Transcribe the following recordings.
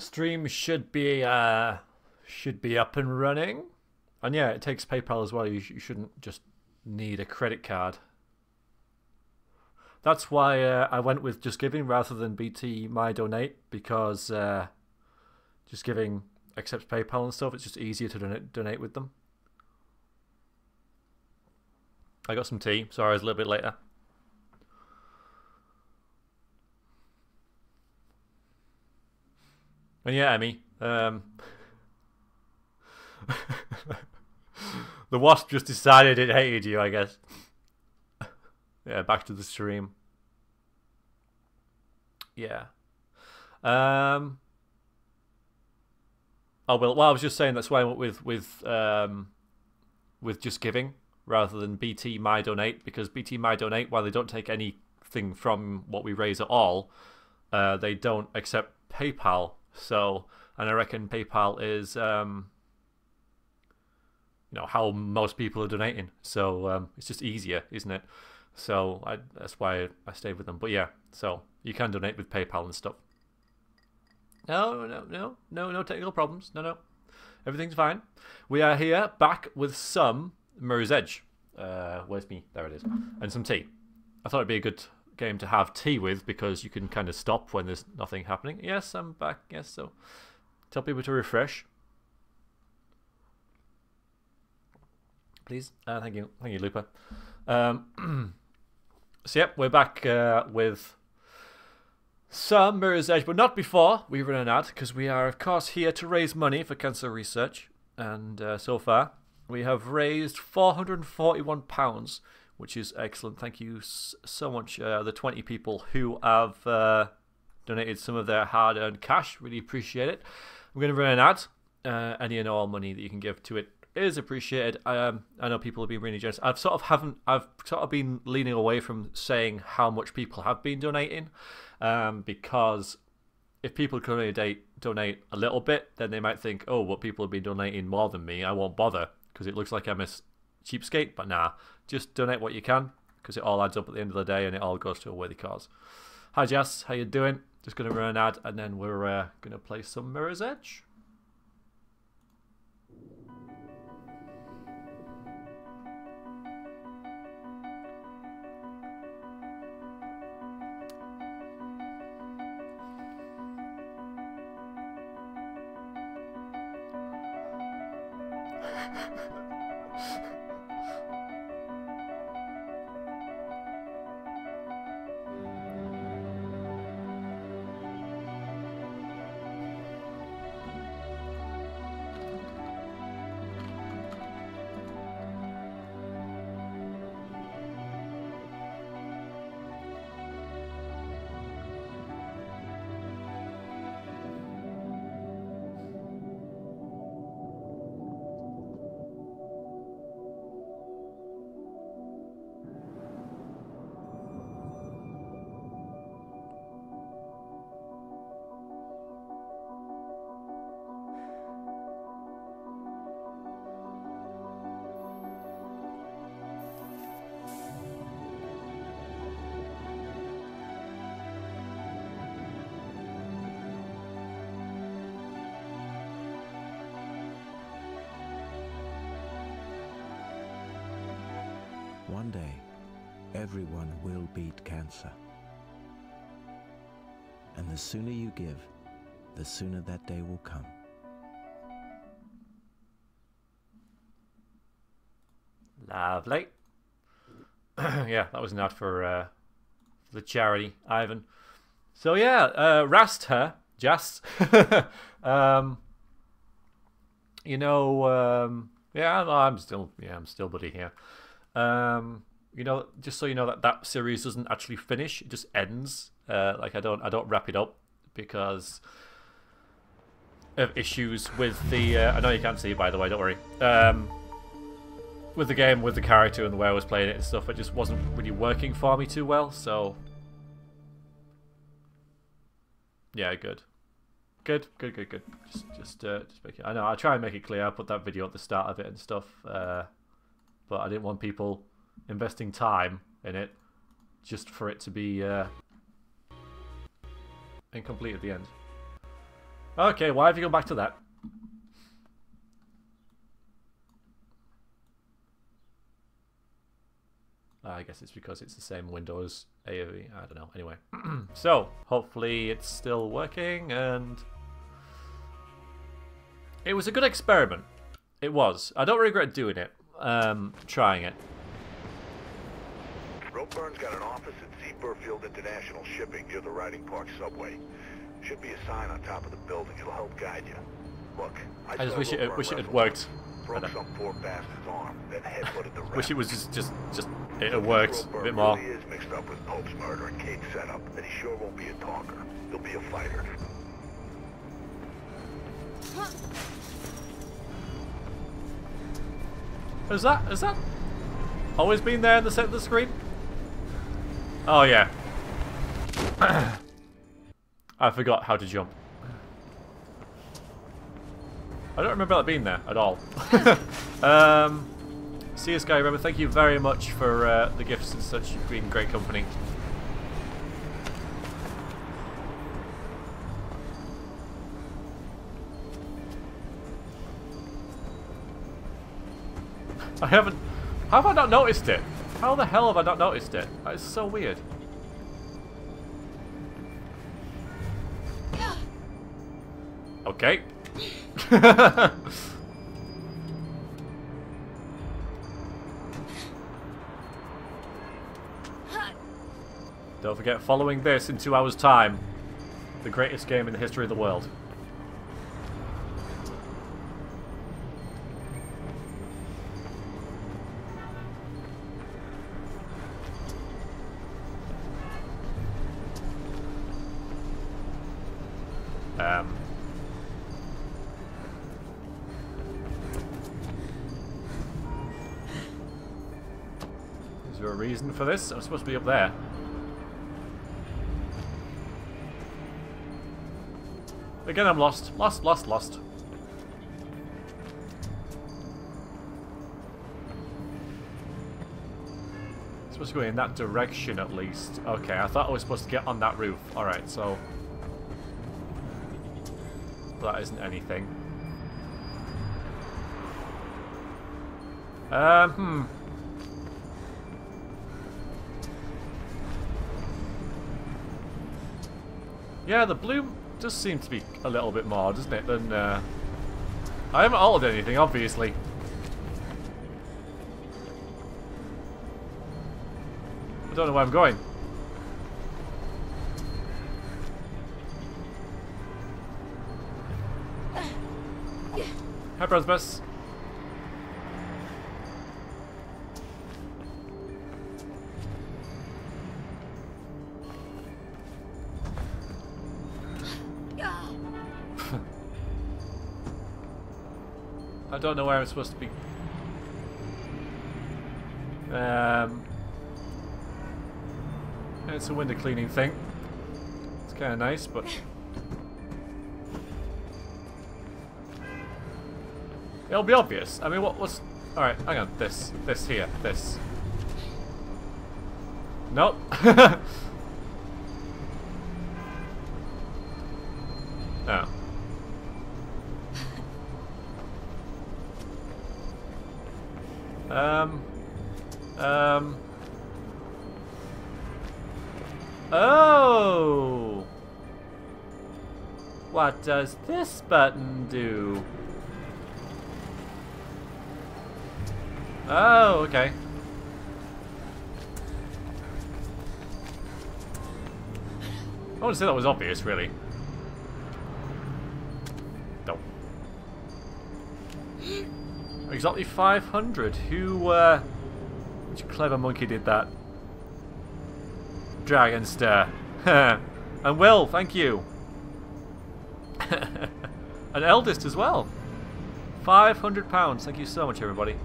Stream should be up and running, and yeah, it takes PayPal as well. You shouldn't just need a credit card. That's why I went with Just Giving rather than BT My Donate, because Just Giving accepts PayPal and stuff. It's just easier to donate with them. I got some tea. Sorry, I was a little bit later. And yeah, Emmy. The wasp just decided it hated you, I guess. Yeah, back to the stream. Yeah. Oh well, I was just saying that's why I went with Just Giving rather than BT My Donate, because BT My Donate, while they don't take anything from what we raise at all, they don't accept PayPal. So, and I reckon PayPal is how most people are donating. So it's just easier, isn't it? So that's why I stayed with them. But yeah, so you can donate with PayPal and stuff. No technical problems. No, everything's fine. We are here back with some Mirror's Edge. Where's me? There it is. And some tea. I thought it'd be a good game to have tea with, because you can kind of stop when there's nothing happening. Yes, I'm back. Yes, so tell people to refresh, please. Thank you, Looper. So yep, we're back with some Mirror's Edge, but not before we run an ad, because we are of course here to raise money for cancer research, and so far we have raised £441, which is excellent. Thank you so much, the 20 people who have donated some of their hard-earned cash. Really appreciate it. We're going to run an ad. Any and all money that you can give to it is appreciated. I know people have been really generous. I've sort of been leaning away from saying how much people have been donating, because if people can only donate a little bit, then they might think, oh, well, people have been donating more than me. I won't bother, because it looks like I'm a cheapskate. But nah, just donate what you can, because it all adds up at the end of the day, and it all goes to a worthy cause. Hi Jess, how you doing? Just going to run an ad, and then we're going to play some Mirror's Edge. One day, everyone will beat cancer. And the sooner you give, the sooner that day will come. Lovely. Yeah, that was an ad for the charity, Ivan. So yeah, Rast her, Jas. Yeah, I'm still buddy here. Just so you know that series doesn't actually finish; it just ends. Like I don't wrap it up because of issues with the. I know you can't see it, by the way. Don't worry. With the game, with the character, and the way I was playing it and stuff, it just wasn't really working for me too well. So yeah, good. Just make it. I know. I'll try and make it clear. I'll put that video at the start of it and stuff. But I didn't want people investing time in it just for it to be incomplete at the end. Okay, why have you gone back to that? I guess it's because it's the same window as AOE. I don't know. Anyway. So, hopefully it's still working, and... It was a good experiment. It was. I don't regret doing it. Trying it. Roburn's got an office at Seaburfield International Shipping near the Riding Park subway. Should be a sign on top of the building. It'll help guide you. Look, I just wish it had worked. Broke some poor bastard's arm, then headbutted the rest. Wish it was just it had worked a bit more. Really is mixed up with Pope's murder and Kate's setup, and he sure won't be a talker. He'll be a fighter. Has that always been there in the center of the screen? Oh yeah. I forgot how to jump. I don't remember that being there at all. See you, Sky Remember. Thank you very much for the gifts and such. You've been great company. I haven't... How have I not noticed it? How the hell have I not noticed it? That is so weird. Okay. Don't forget, following this in 2 hours' time, the greatest game in the history of the world. Is there a reason for this? I'm supposed to be up there. Again, I'm lost. Lost. Supposed to go in that direction at least. Okay, I thought I was supposed to get on that roof. Alright, so... that isn't anything. Yeah, the bloom does seem to be a little bit more, doesn't it, than... I haven't altered anything, obviously. I don't know where I'm going. Hi, Brosbus. I don't know where I'm supposed to be. It's a window cleaning thing. It's kind of nice, but it'll be obvious. I mean, what's... Alright, hang on. This here. This. Nope. No. Oh! What does this button do? Oh, okay. I wouldn't say that was obvious, really. No. Exactly 500. Who, which clever monkey did that? Dragonster. And Will, thank you. An eldest as well. £500. Thank you so much, everybody.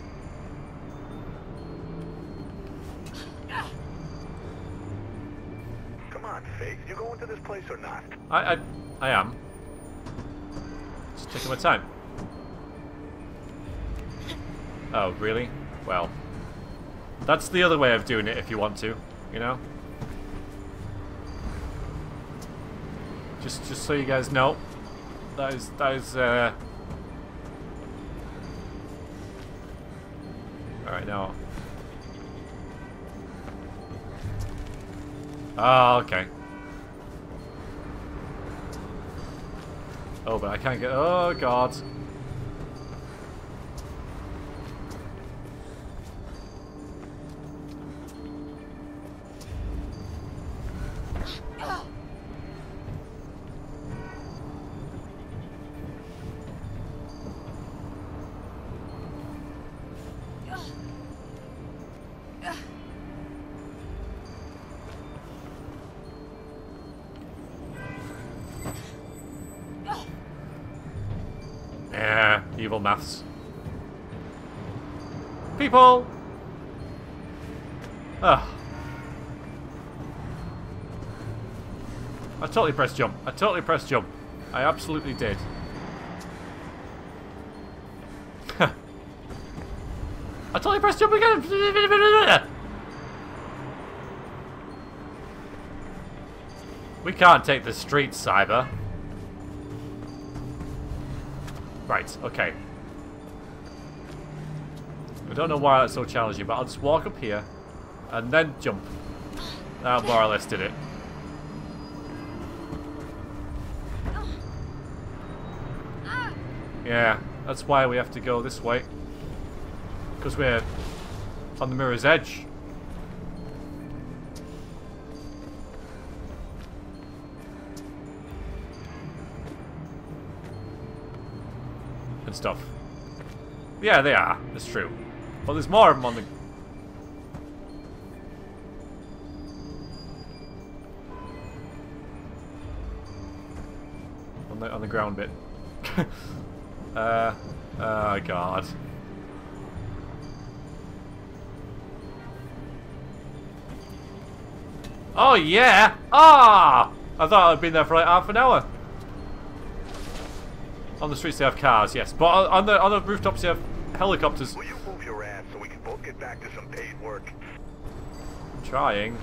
Come on, Faith. You going to this place or not? I am. Just taking my time. Oh, really? Well, that's the other way of doing it if you want to, you know? Just so you guys know. That is, Alright, now. Oh, okay. Oh, but I can't get... Oh, God. Yeah, evil maths. People! Ugh. I totally pressed jump. I totally pressed jump. I absolutely did. I totally pressed jump again! We can't take the streets, Cyber. Right, okay. I don't know why that's so challenging, but I'll just walk up here and then jump. That more or less did it. Yeah, that's why we have to go this way. Because we're on the mirror's edge. And stuff. Yeah, they are. That's true. But there's more of them on the ground bit. Oh God. Oh yeah! Ah! I thought I'd been there for like half an hour. On the streets they have cars, yes, but on the rooftops they have helicopters. Will you move your ass so we can both get back to some paid work? I'm trying.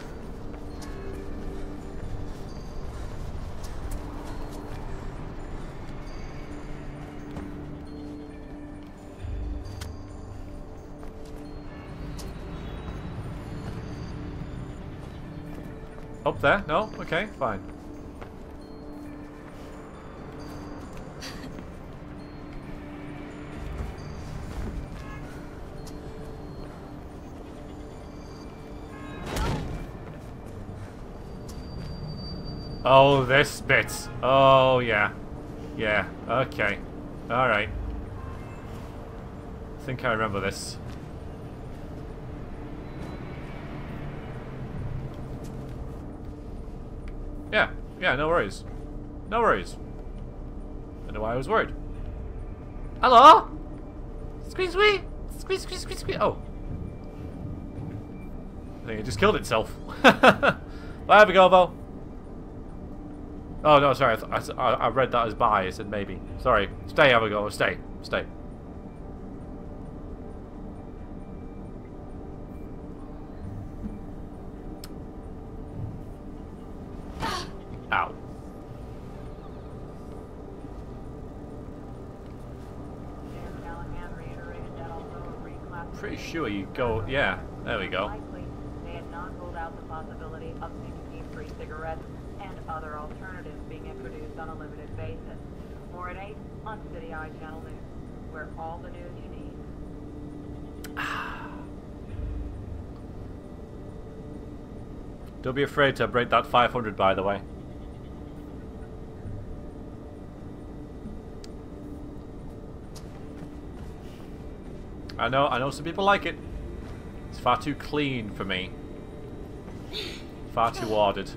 Up there? No? Okay, fine. Oh, this bit. Oh, yeah. Yeah, okay. Alright. I think I remember this. Yeah, yeah, no worries. No worries. I don't know why I was worried. Hello? Squeeze, squeeze! Squeeze, squeeze, squeeze, squeeze. Oh. I think it just killed itself. There we go, though. Oh, no, sorry. I read that as bye. I said maybe. Sorry. Stay, have a go. Stay. Stay. Ow. Pretty sure you go... Yeah, there we go. They had not ruled out the possibility of nicotine-free cigarettes and other alternatives being introduced on a limited basis. More at 8 on City Eye Channel News, where all the news you need. Don't be afraid to break that 500, by the way. I know some people like it. It's far too clean for me. Far too ordered.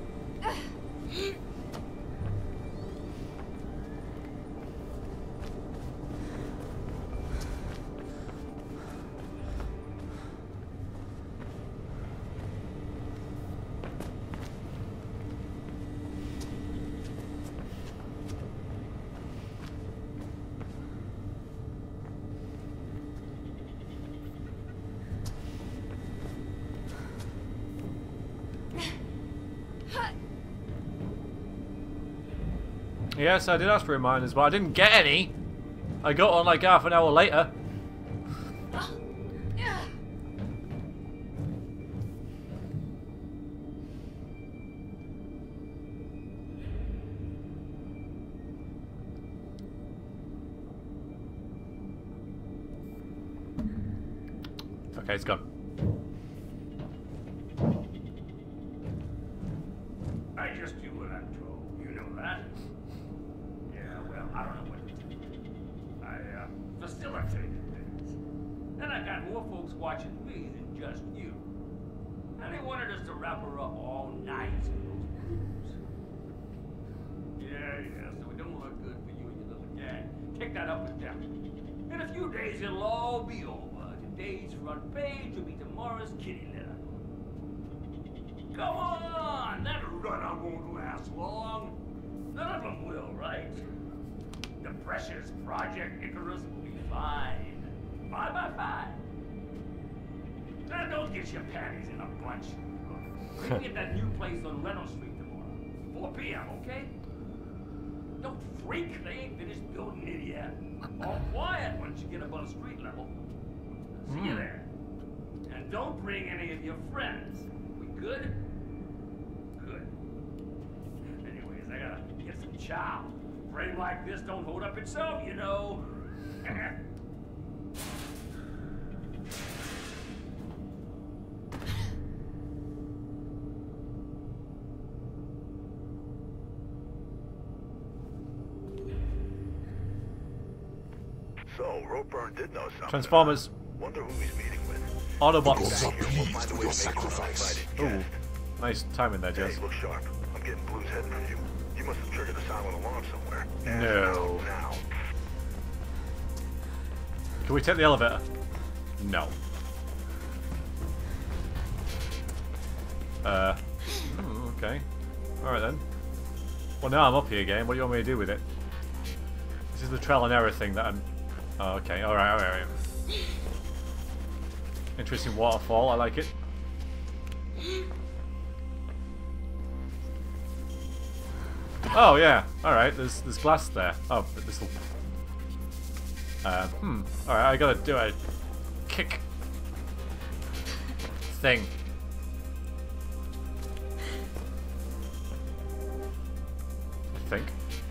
Yes, I did ask for reminders, but I didn't get any. I got one like half an hour later. Okay, it's gone. I just do what I'm told. You know that? Yeah, well, I don't know what to do. I facilitated things. And I got more folks watching me than just you. And they wanted us to wrap her up all night in those rooms. Yeah, so it don't look good for you and your little gang. Take that up with them. In a few days, it'll all be over. Today's front page will be tomorrow's kitty litter. Come on! That run-up won't last long. None of them will, right? The precious Project Icarus will be fine. 5 by 5. Now don't get your panties in a bunch. Look, meet me at that new place on Reynolds Street tomorrow. 4 p.m., okay? Don't freak. They ain't finished building it yet. All quiet once you get above street level. See you there. And don't bring any of your friends. We good? Good. Anyways, I gotta get some chow. A frame like this don't hold up itself, you know. So, Ropeburn did know something. Transformers. Wonder who he's meeting with. Autobots. We'll sacrifice. Ooh, nice timing there, Hey, Jess. look sharp. I'm getting blues heading for you. You must have triggered a silent alarm somewhere. No. Now. Can we take the elevator? No. Okay. Alright then. Well, now I'm up here again. What do you want me to do with it? This is the trial and error thing that I'm... Oh, okay. Alright. Interesting waterfall. I like it. Oh, yeah. Alright. There's glass there. Oh, but this'll... Alright, I gotta do a kick thing. I think.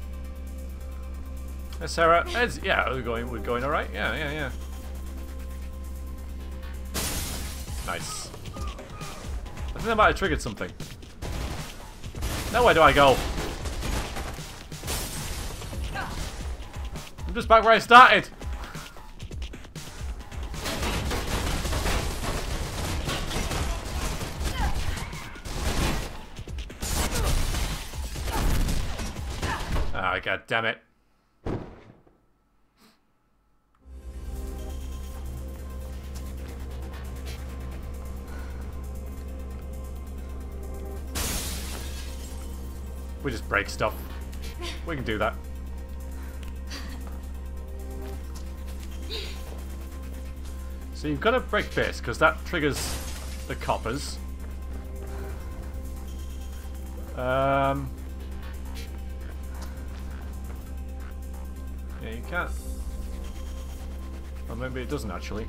Hey, Sarah. Yeah, we're going alright. Yeah. Nice. I think I might have triggered something. Now where do I go? I'm just back where I started. Ah, god damn it. We just break stuff. We can do that. So you've got to break this, because that triggers the coppers. Yeah, you can't. Or maybe it doesn't actually.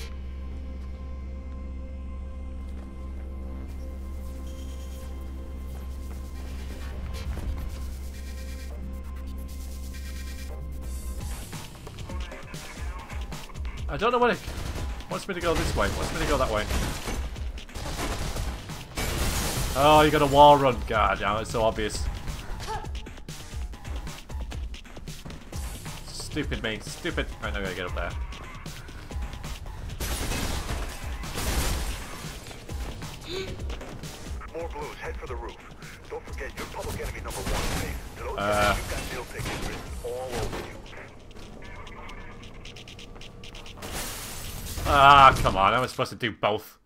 I don't know what it wants me to go this way. Wants me to go that way. Oh, you got a wall run. God, yeah, it's so obvious. Stupid me. Stupid. Right, now I gotta get up there. More blues. Head for the roof. Don't forget, you're public enemy number 1, mate. To those guys, you've got deal tickets written all over you. Ah, come on. I was supposed to do both.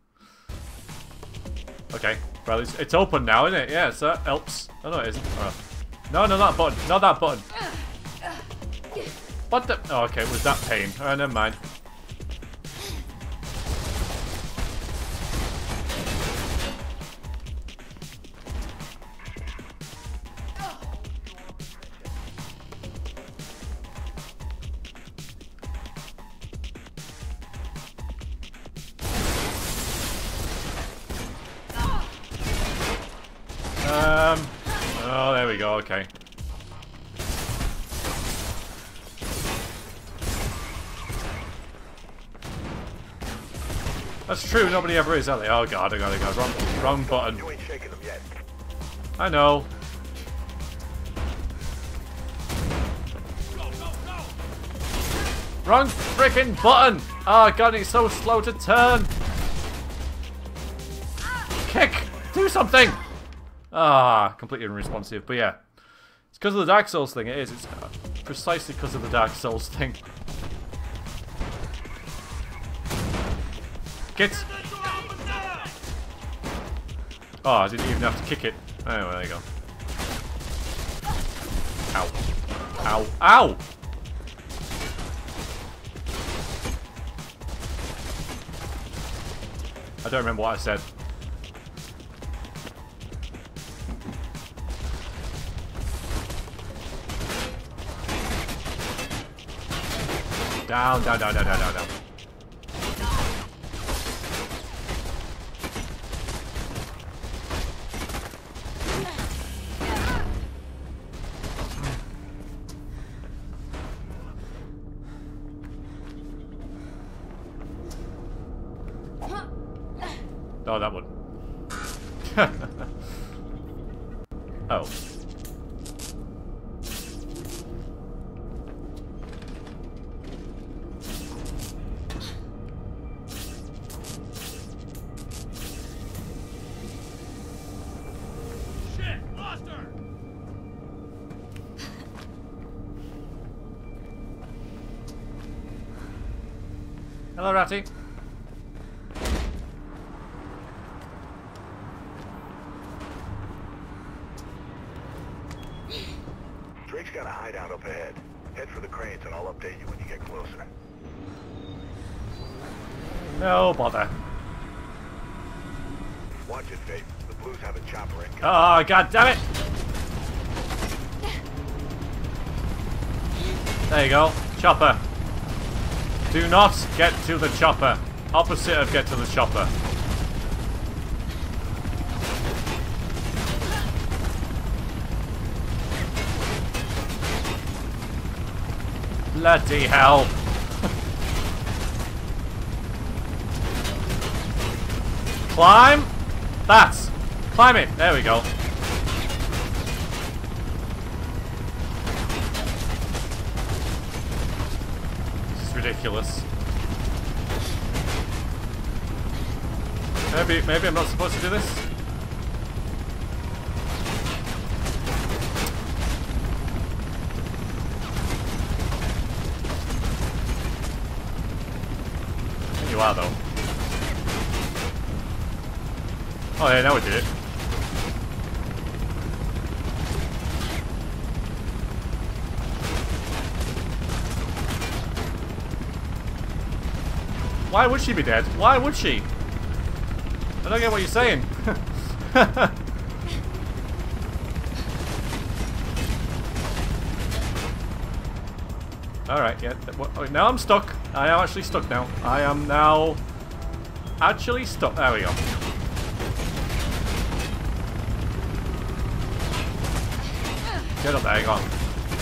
Okay. Well, it's open now, isn't it? Yeah, so that helps. Oh, no, it isn't. Oh. No, not that button. Not that button. What the... Oh, okay. It was that pain. Alright, never mind. we go, okay. That's true, nobody ever is, are they? Oh god, wrong button. You ain't shaking them yet. I know. Wrong freaking button! Oh god, it's so slow to turn. Kick! Do something! Ah, completely unresponsive. But yeah, it's because of the Dark Souls thing. It is. It's precisely because of the Dark Souls thing. Get! Oh, I didn't even have to kick it. Oh, there you go. Ow. Ow. Ow! I don't remember what I said. Down, down, down, down, down, down, down. Oh, that one. Oh. Shit! Lost her! Hello, Ratty. Drake's got a hideout up ahead. Head for the cranes and I'll update you when you get closer. No bother. Watch it, Faith. The Blues have a chopper in. Oh, god damn it! There you go. Chopper. Do not get to the chopper. Opposite of get to the chopper. Bloody hell. Climb. That's. Climb it. There we go. This is ridiculous. Maybe I'm not supposed to do this. You are though. Oh yeah, now we did it. Why would she be dead? Why would she? I don't get what you're saying. Alright, yeah. Now I'm stuck. I am actually stuck now. I am now actually stuck. There we go. Get up there, hang on.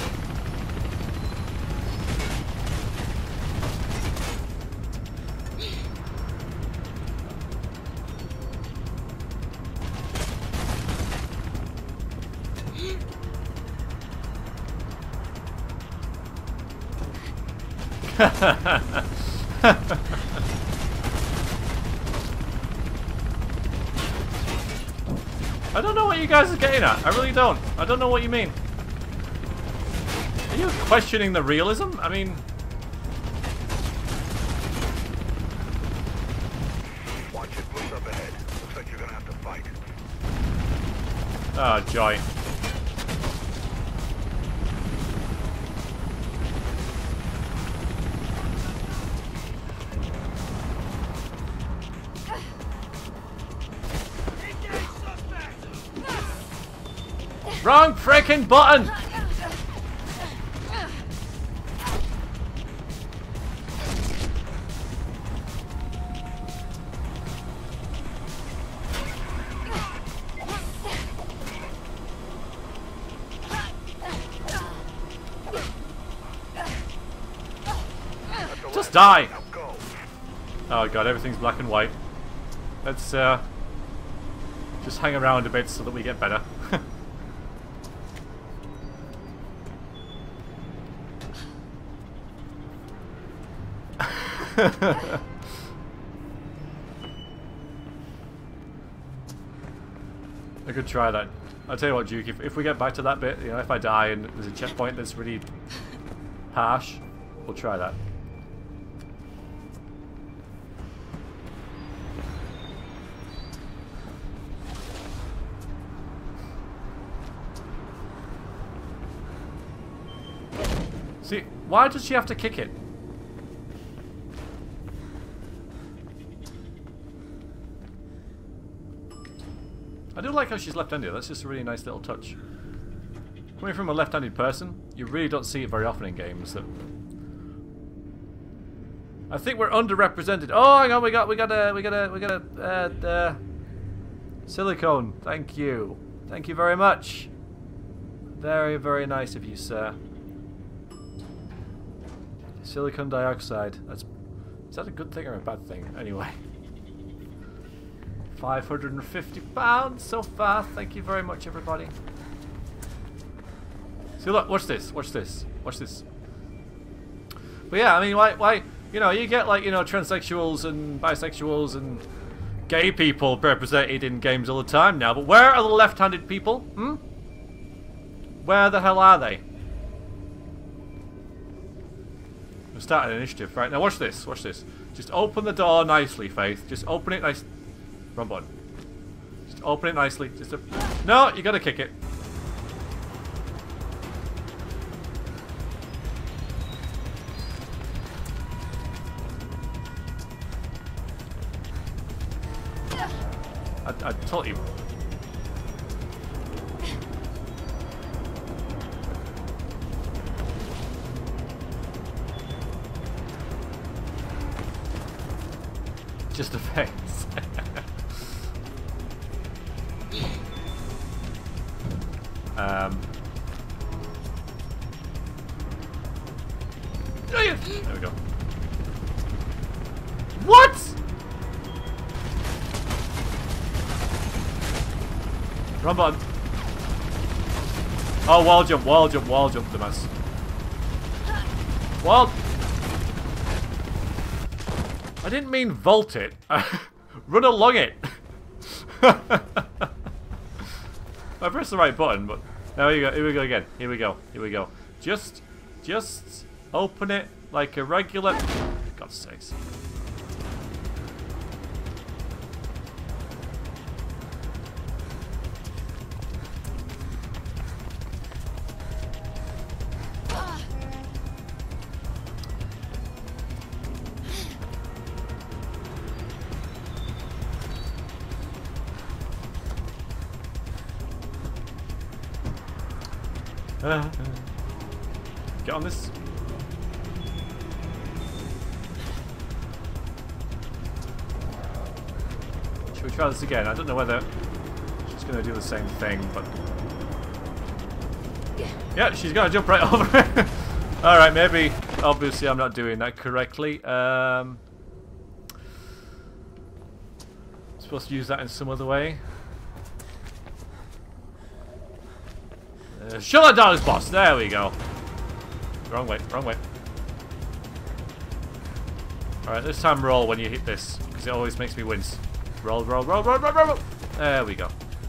I don't know what you guys are getting at. I really don't. I don't know what you mean. Are you questioning the realism? I mean... Watch it, Blues up ahead. Looks like you're gonna have to fight. Oh, joy. Wrong frickin' button! die! Now go. Oh god, everything's black and white. Let's just hang around a bit so that we get better. I could try that. I'll tell you what, Duke, if we get back to that bit, you know, if I die and there's a checkpoint that's really harsh, we'll try that. See, why does she have to kick it? I do like how she's left-handed. That's just a really nice little touch. Coming from a left-handed person, you really don't see it very often in games. That I think we're underrepresented. Oh, hang on, we got a silicone. Thank you very much. Very, very nice of you, sir. Silicon dioxide. Is that a good thing or a bad thing? Anyway. £550 so far. Thank you very much, everybody. See, look, watch this. Watch this. Watch this. But yeah, I mean, why? You know, you get like, you know, transsexuals and bisexuals and gay people represented in games all the time now. But where are the left-handed people? Hmm? Where the hell are they? We're starting an initiative, right? Now watch this. Watch this. Just open the door nicely, Faith. Just open it nice. Wrong button. Just open it nicely. Just no, you gotta kick it. I totally. Just a face. There we go. What? Run button. Oh, wall jump, dumbass. Wall. I didn't mean vault it. Run along it. I pressed the right button, but there we go. Here we go again. Here we go. Here we go. Just open it like a regular. God's sakes. Get on this. Should we try this again? I don't know whether she's going to do the same thing, but... Yeah, she's going to jump right over it. Alright, maybe, obviously I'm not doing that correctly. Supposed to use that in some other way. Shut that down, boss. There we go. Wrong way, wrong way. Alright, this time roll when you hit this, because it always makes me wince. Roll, roll, roll, roll, roll, roll, roll. There we go.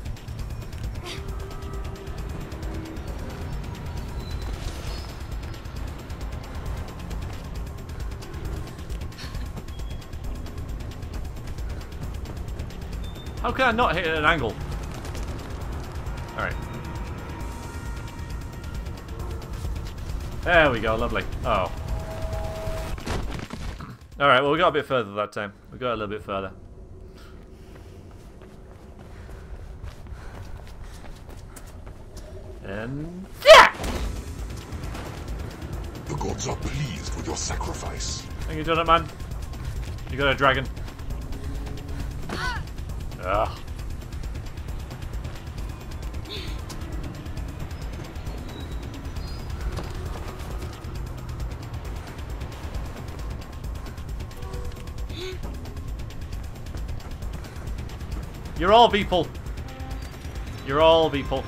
How can I not hit it at an angle? Alright. There we go, lovely. Oh. Alright, well we got a bit further that time. We got a little bit further. And... yeah! The gods are pleased with your sacrifice. Thank you, Donut Man. You got a dragon. Ugh. You're all people. You're all people.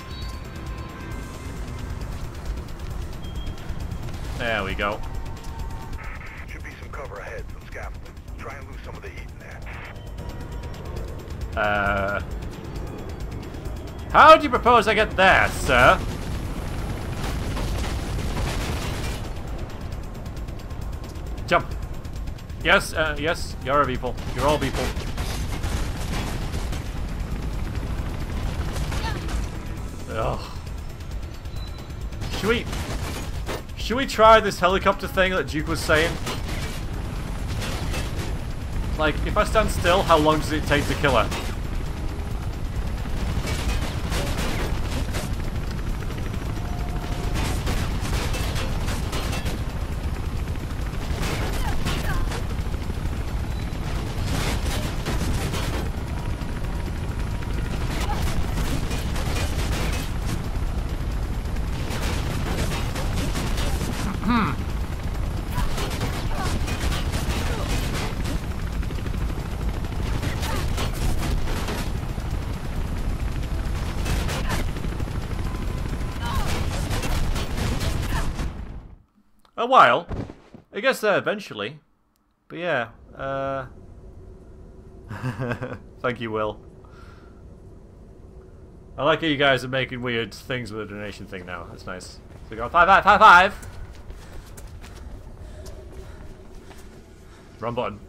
There we go. Should be some cover ahead, some scaffolding. Try and lose some of the heat in there. How do you propose I get there, sir? Jump. Yes, yes, you're a people. You're all people. Ugh. Should we try this helicopter thing that Duke was saying? Like, if I stand still, how long does it take to kill her? A while. I guess eventually. But yeah. Thank you, Will. I like how you guys are making weird things with the donation thing now. That's nice. So we go 5, 5, 5, 5. Wrong button.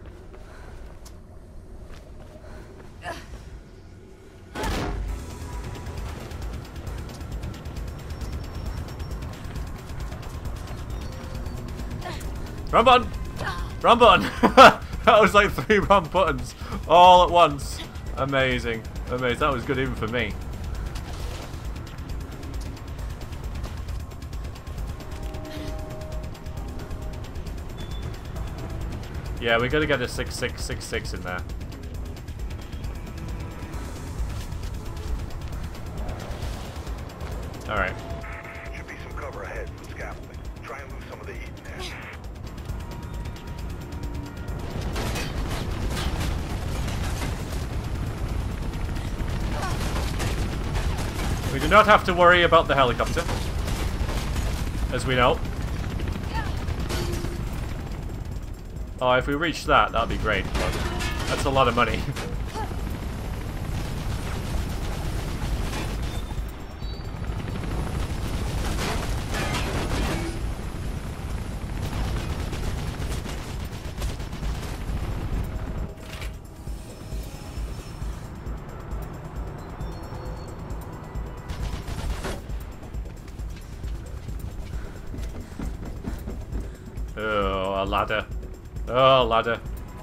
Wrong button! Wrong button! That was like 3 wrong buttons all at once. Amazing. Amazing. That was good even for me. Yeah, we gotta get a 6666 in there. Alright. Should be some cover ahead, some scaffolding. Try and lose some of the heat in there. We do not have to worry about the helicopter, as we know. Oh, if we reach that, that'd be great. But that's a lot of money. Oh, a ladder. Oh, ladder.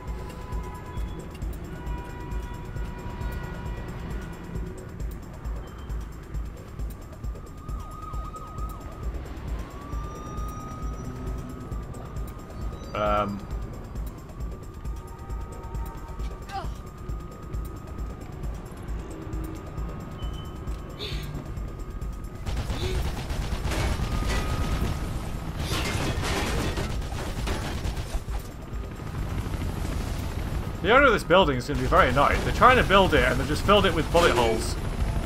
The owner of this building is going to be very annoyed. They're trying to build it and they've just filled it with bullet holes.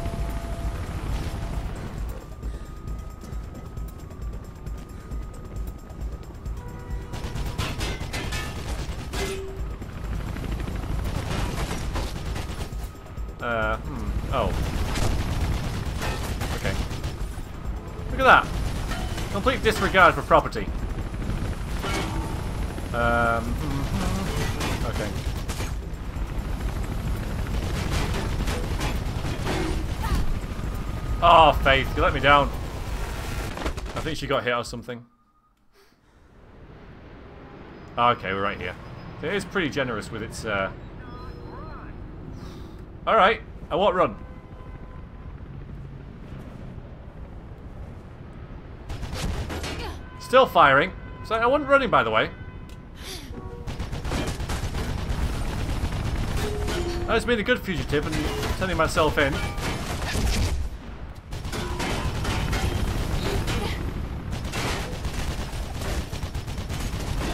Oh. Okay. Look at that. Complete disregard for property. Okay. Oh, Faith, you let me down. I think she got hit or something. Okay, we're right here. It is pretty generous with its, Alright, I won't run. Still firing. So I wasn't running, by the way. I was being a good fugitive and turning myself in.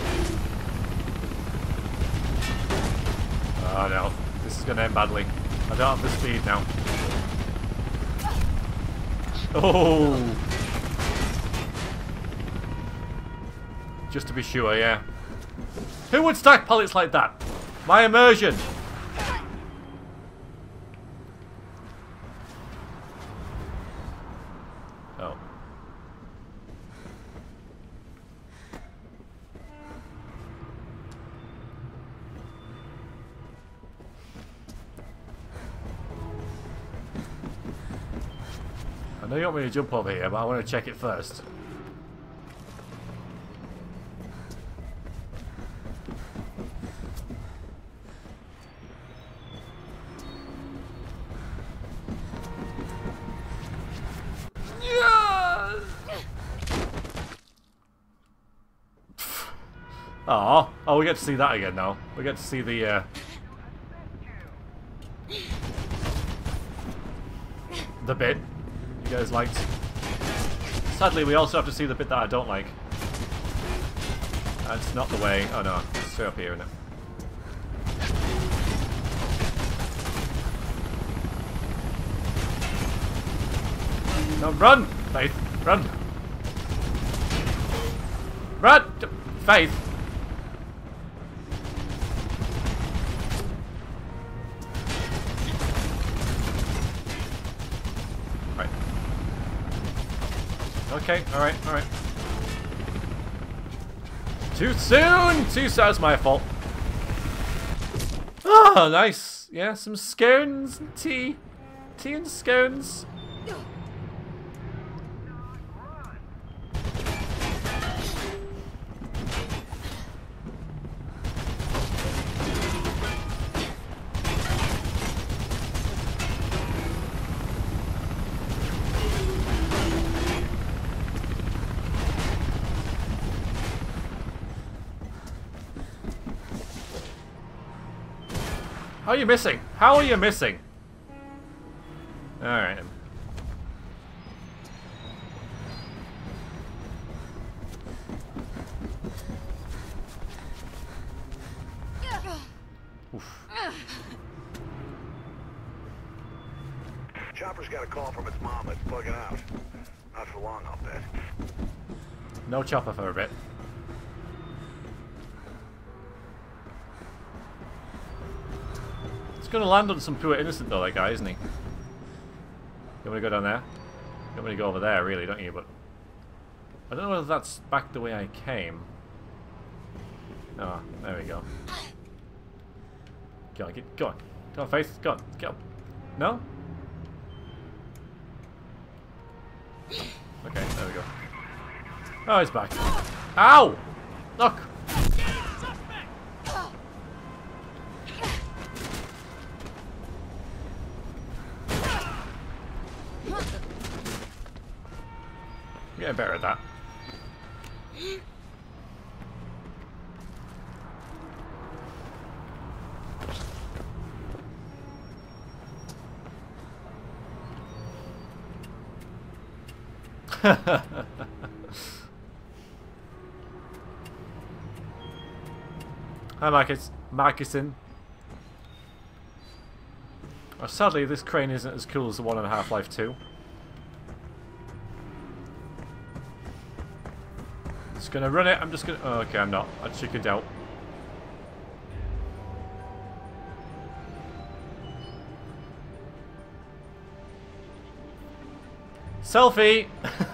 Oh no, this is going to end badly. I don't have the speed now. Oh! Just to be sure, yeah. Who would stack pallets like that? My immersion! Oh. I know you want me to jump over here, but I want to check it first. Oh, we get to see that again now. We get to see the bit you guys liked. Sadly, we also have to see the bit that I don't like. That's not the way. Oh no, it's straight up here, isn't it? No, run! Faith, run! Run! Faith! Right. Okay, alright, alright. Too soon! Too soon, it's my fault. Oh, nice. Yeah, some scones and tea. Tea and scones. How are you missing? How are you missing? Alright. Oof. Chopper's got a call from its mom that's bugging out. Not for long, I'll bet. No chopper for a bit. Gonna land on some pure innocent though, that guy, isn't he? You want me to go down there? You want me to go over there, really, don't you? But I don't know whether that's back the way I came. Oh, there we go. Go on, go on. Go on, Faith. Go on, get up. No? Okay, there we go. Oh, he's back. Ow! Look! Getting better at that. Hi, Marcuson. Oh, sadly, this crane isn't as cool as the one in Half-Life 2. Just gonna run it. I'm just gonna. Oh, okay, I'm not. I chickened out. Selfie!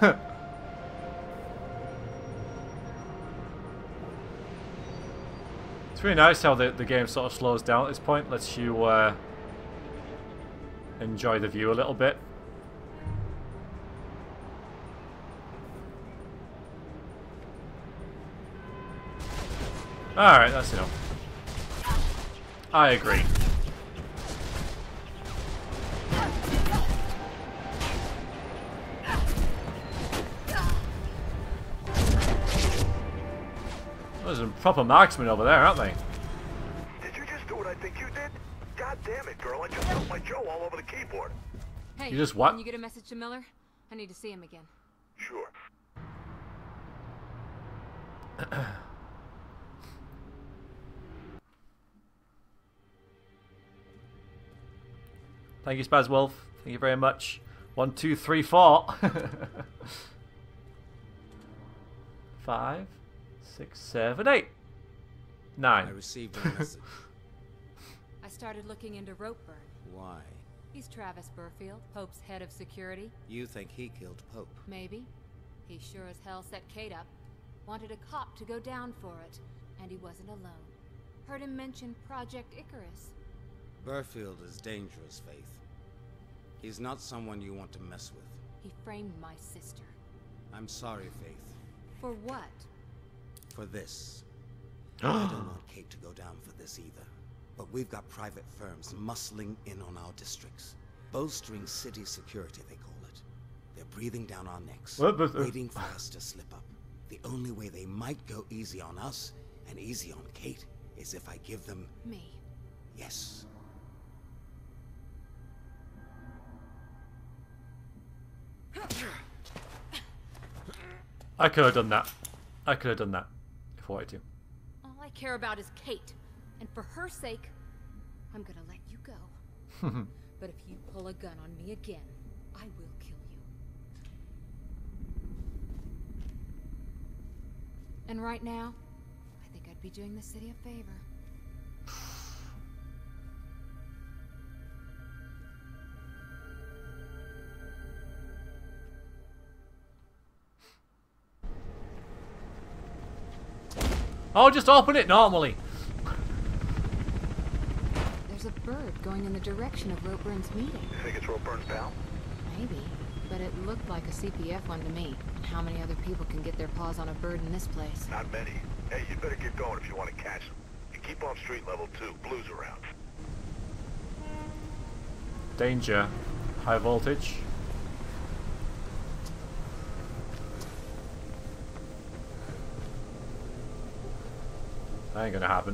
It's really nice how the game sort of slows down at this point. Lets you enjoy the view a little bit. Alright, that's enough. I agree. There's some proper marksmen over there, aren't they? Did you just do what I think you did? God damn it, girl. I just felt my Joe all over the keyboard. Hey, you just what? Can you get a message to Miller? I need to see him again. Sure. Thank you, Spaz Wolf. Thank you very much. 1, 2, 3, 4. 5, 6, 7, 8, 9. I received a message. I started looking into Ropeburn. Why? He's Travis Burfield, Pope's head of security. You think he killed Pope? Maybe. He sure as hell set Kate up. Wanted a cop to go down for it. And he wasn't alone. Heard him mention Project Icarus. Burfield is dangerous, Faith. He's not someone you want to mess with. He framed my sister. I'm sorry, Faith. For what? For this. I don't want Kate to go down for this either. But we've got private firms muscling in on our districts. Bowstring city security, they call it. They're breathing down our necks, waiting for us to slip up. The only way they might go easy on us, and easy on Kate, is if I give them... Me. Yes. I could have done that. I could have done that if I wanted to. All I care about is Kate. And for her sake, I'm gonna let you go. But if you pull a gun on me again, I will kill you. And right now, I think I'd be doing the city a favor. Oh, just open it normally. There's a bird going in the direction of Ropeburn's meeting. You think it's Ropeburn's pal? Maybe, but it looked like a CPF one to me. How many other people can get their paws on a bird in this place? Not many. Hey, you better get going if you want to catch them. And keep on street level 2. Blue's around. Danger. High voltage. That ain't gonna happen.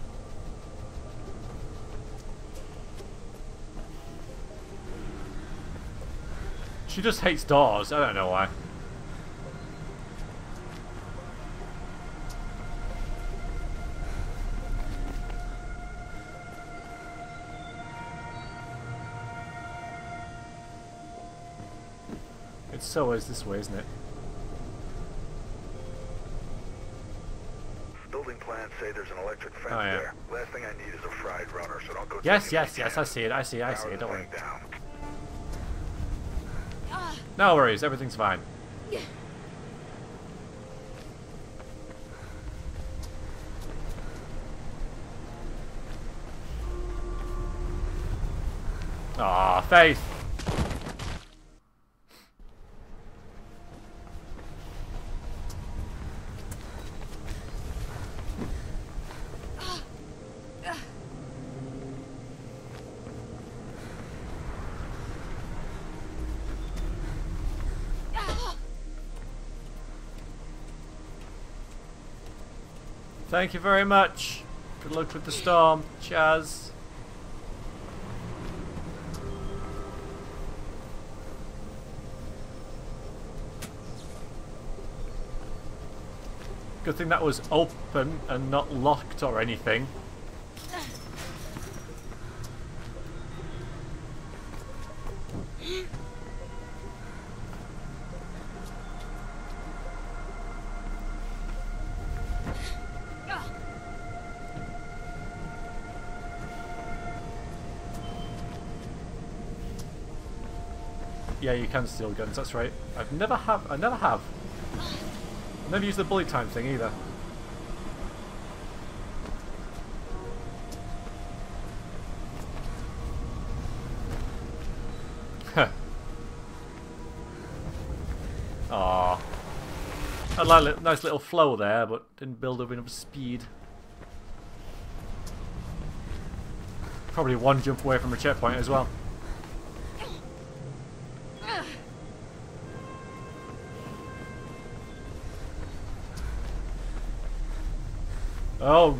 She just hates doors. I don't know why. It's always this way, isn't it? Building plans say there's an electric fence Oh, yeah. there. Last thing I need is a fried runner, so don't go. Yes, taking yes, the yes. I chance. see it. I see it. I see Power it. Don't worry. laying down. No worries. Everything's fine. Aw, Faith. Thank you very much. Good luck with the storm, Chaz. Good thing that was open and not locked or anything. Yeah, you can steal guns, that's right. I never have. I've never used the bullet time thing either. Aww. I like a nice little flow there, but didn't build up enough speed. Probably one jump away from a checkpoint as well. Oh,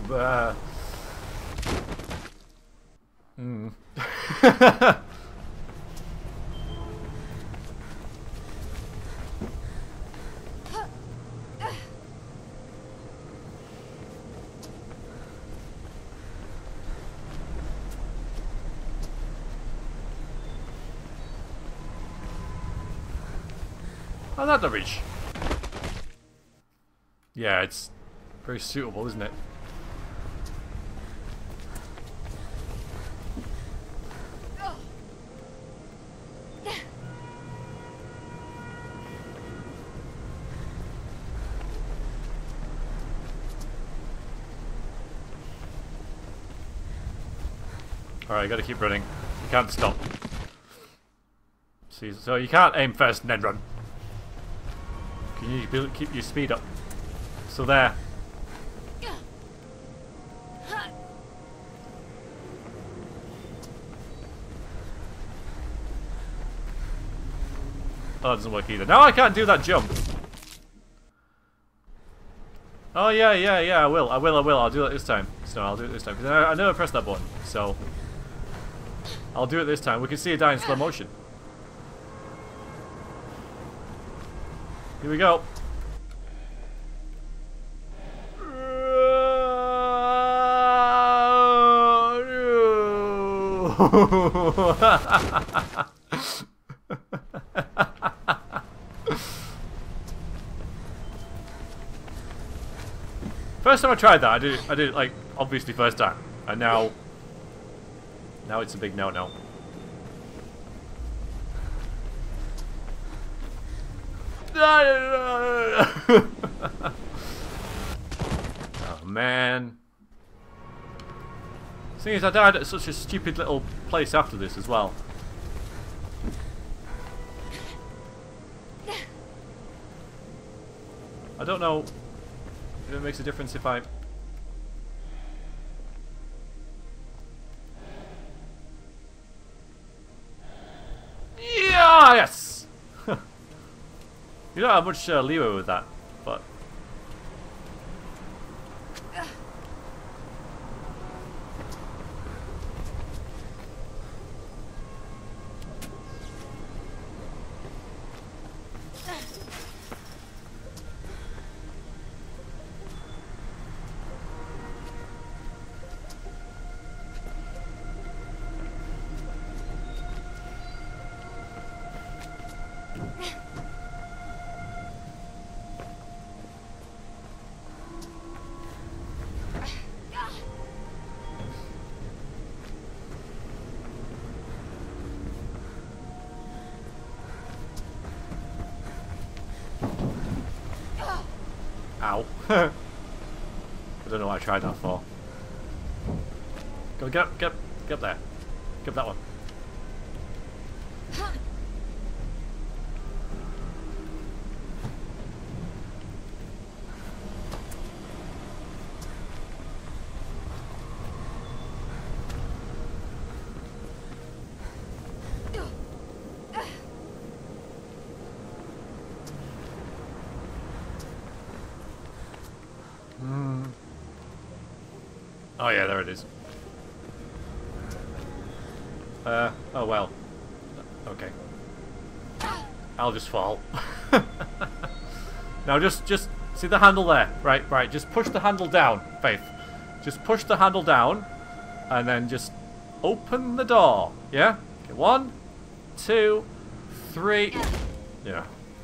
Oh, that the reach. Yeah, it's very suitable, isn't it? Alright, you gotta keep running. You can't stop. See, so you can't aim first and then run. Can you keep your speed up? So there. Oh, it doesn't work either. Now I can't do that jump. Oh yeah, I will. I'll do it this time. So I'll do it this time because I never pressed that button. So I'll do it this time. We can see it die in slow motion. Here we go. First time I tried that, I did it like obviously first time, and now it's a big no-no. Oh man. Thing is, I died at such a stupid little place after this as well. I don't know if it makes a difference if I... Yeah, yes! You don't have much leeway with that, but... Ow. I don't know what I tried that for. Go, get up there. Get up that one. Oh yeah, there it is. Oh well. Okay. I'll just fall. Now just see the handle there. Right, just push the handle down, Faith. Just push the handle down and then just open the door. Yeah? Okay, 1, 2, 3. Yeah.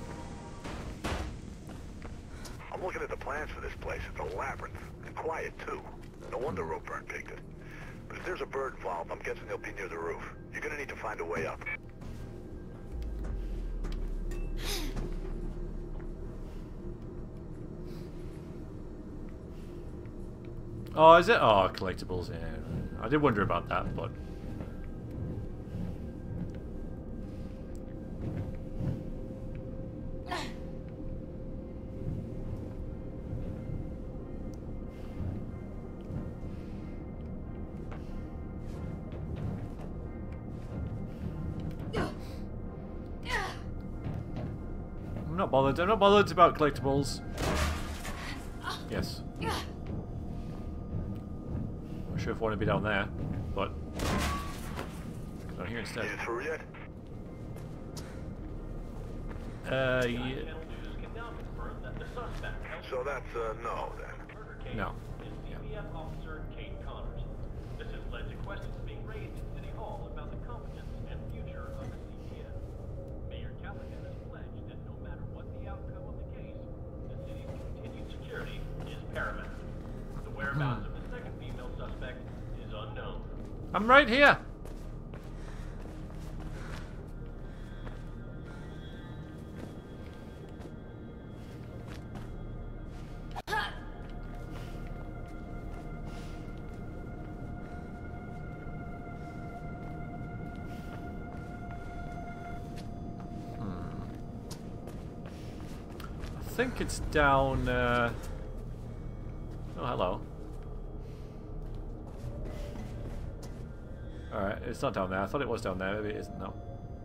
I'm looking at the plans for this place. It's a labyrinth. And quiet, too. No wonder Ropeburn picked it. But if there's a bird involved, I'm guessing they'll be near the roof. You're gonna need to find a way up. Oh, is it? Oh, collectibles, yeah. I did wonder about that, but... I'm not bothered about collectibles. Yes. Not sure if I want to be down there, but down here instead. You through yet? Yeah. So that's no then. No. CPF officer Kate Connors. This has led to questions being raised in City Hall about the competence and future of the CPF. Mayor Callahan has pledged that no matter what I'm right here. I think it's down. Oh, hello. Alright, it's not down there. I thought it was down there. Maybe it isn't now.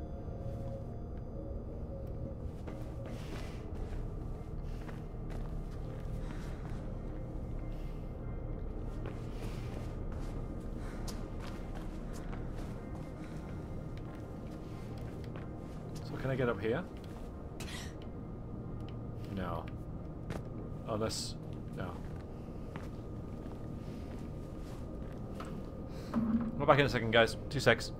So can I get up here? No. Unless... no. We're back in a second, guys. 2 secs.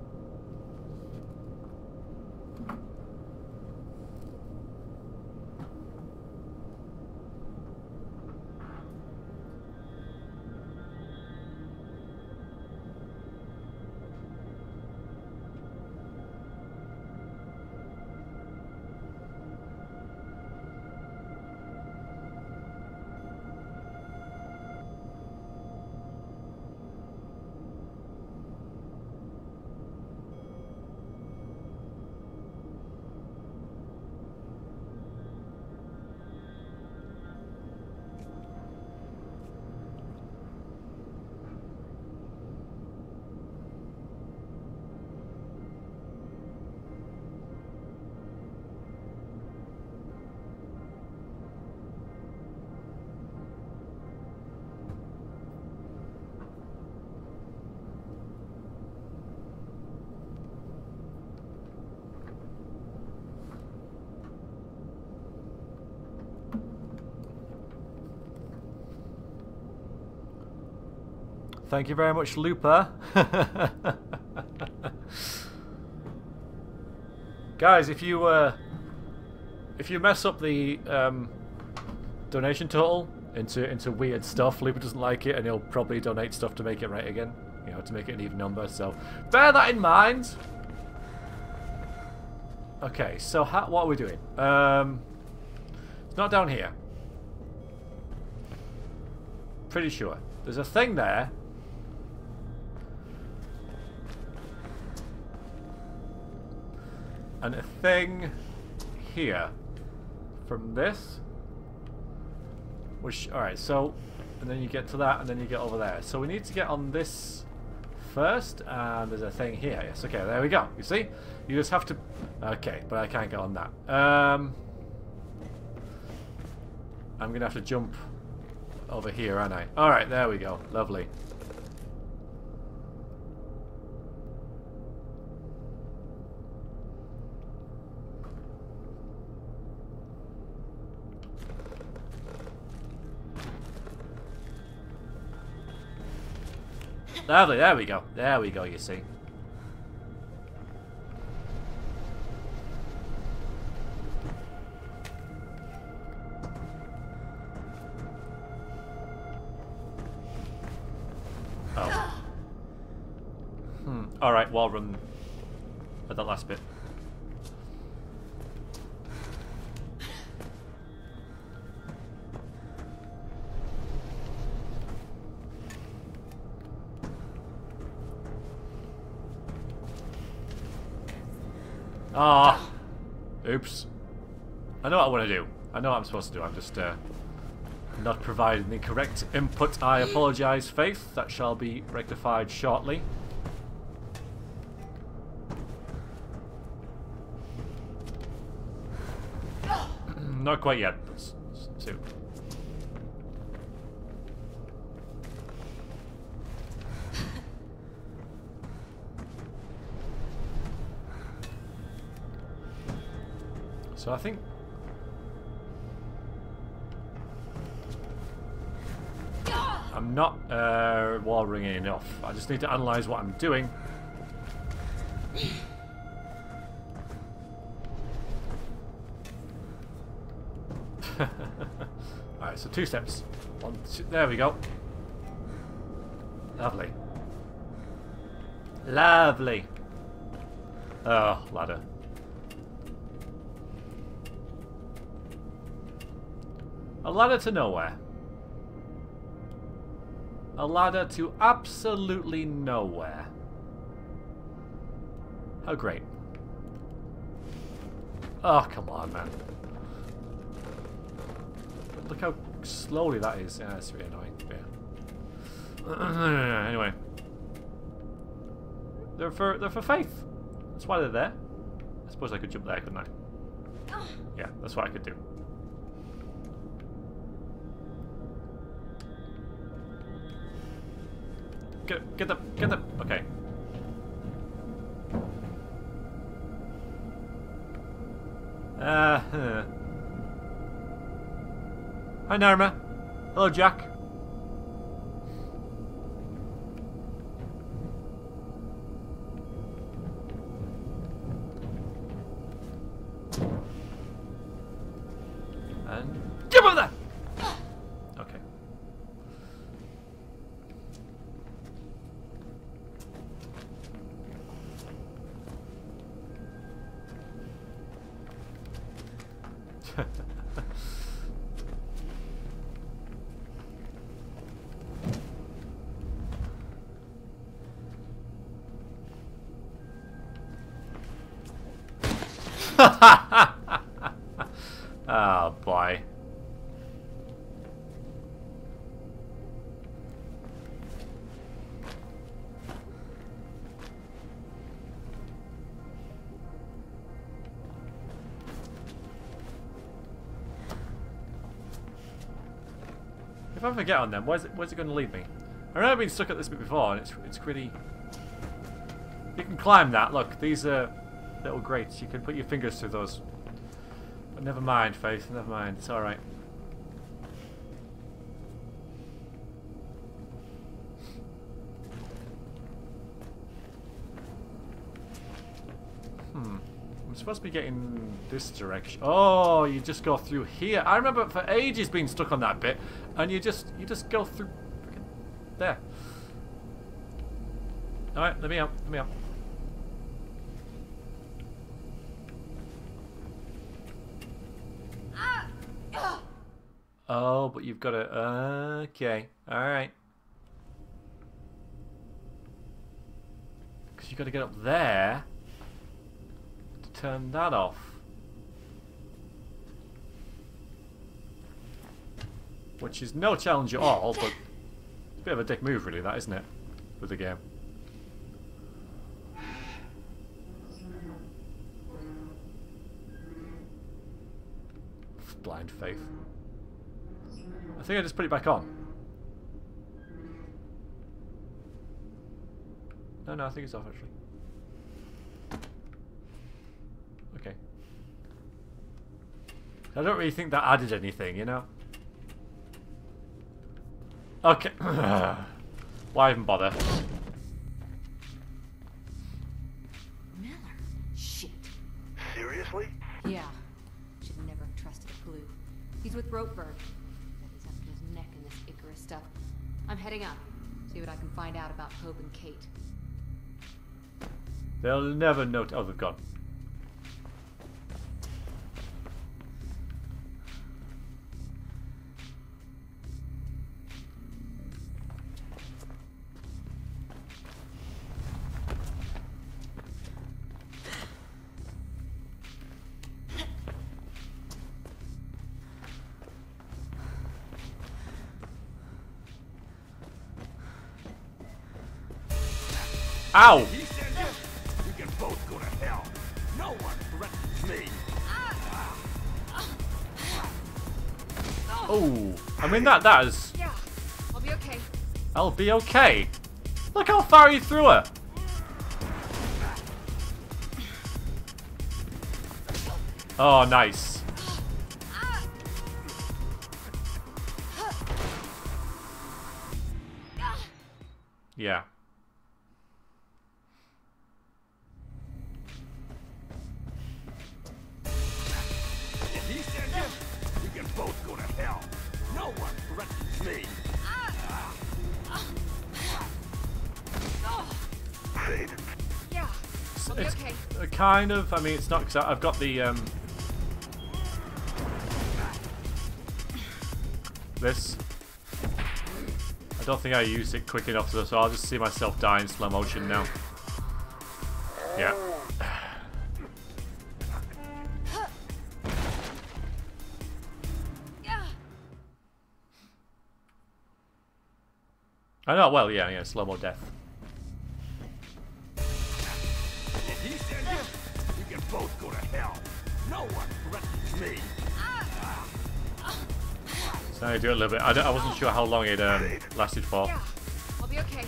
Thank you very much, Looper. Guys, if you mess up the donation total into weird stuff, Looper doesn't like it, and he'll probably donate stuff to make it right again. You know, to make it an even number. So bear that in mind. Okay, so what are we doing? It's not down here. Pretty sure. There's a thing there. And a thing here. From this. Which, alright, so... and then you get to that, and then you get over there. So we need to get on this first, and there's a thing here. Yes, okay, there we go. You see? You just have to... okay, but I can't get on that. I'm gonna have to jump over here, aren't I? Alright, there we go. Lovely. Lovely, there we go. There we go, you see. Oh. Alright, wall run at that last bit. Ah, oops. I know what I want to do. I know what I'm supposed to do. I'm just not providing the correct input. I apologise, Faith. That shall be rectified shortly. Not quite yet. Soon. So I think I'm not wall ringing enough. I just need to analyse what I'm doing. Alright, so 2 steps. 1, 2, there we go. Lovely. Lovely. Oh, ladder. A ladder to nowhere. A ladder to absolutely nowhere. How great. Oh, come on, man. Look how slowly that is. Yeah, it's really annoying. Yeah. Anyway. They're for faith. That's why they're there. I suppose I could jump there, couldn't I? Yeah, that's what I could do. Get the okay. Hi Narma. Hello Jack. And jump over there. Okay. Oh boy. If I forget on them, where's it going to lead me? I remember being stuck at this bit before, and it's pretty. You can climb that. Look, these are little grates. You can put your fingers through those. But never mind, Faith. Never mind. It's all right. I'm supposed to be getting this direction. Oh, you just go through here. I remember for ages being stuck on that bit, and you just go through there. All right, let me out. Let me out. Oh, but you've got to. Okay, all right. Because you got to get up there. Turn that off. Which is no challenge at all, but it's a bit of a dick move really, that, isn't it? With the game. Blind faith. I think I just put it back on. No, I think it's off actually. Okay. I don't really think that added anything, you know? Okay. Why even bother? Miller. Shit. Seriously? Yeah. Should never have trusted a glue. He's with Ropeberg. He's up to his neck in this Icarus stuff. I'm heading up. See what I can find out about Hope and Kate. They'll never know. Oh, they've gone. Ow! He said you can both go to hell. No one threatens me. Oh, I mean that is. Yeah, I'll be okay. I'll be okay. Look how far you threw her. Oh, nice. Yeah. He said you can both go to hell. No one threatens me. Faith, Yeah. I'll be okay. Kind of. I mean, it's not because I've got the this. I don't think I used it quick enough, so I'll just see myself die in slow motion now. Yeah. I know. Well, yeah, slow mo death. If he said you can both go to hell. No one threatens me. So I do it a little bit. I wasn't sure how long it lasted for. Yeah. I'll be okay.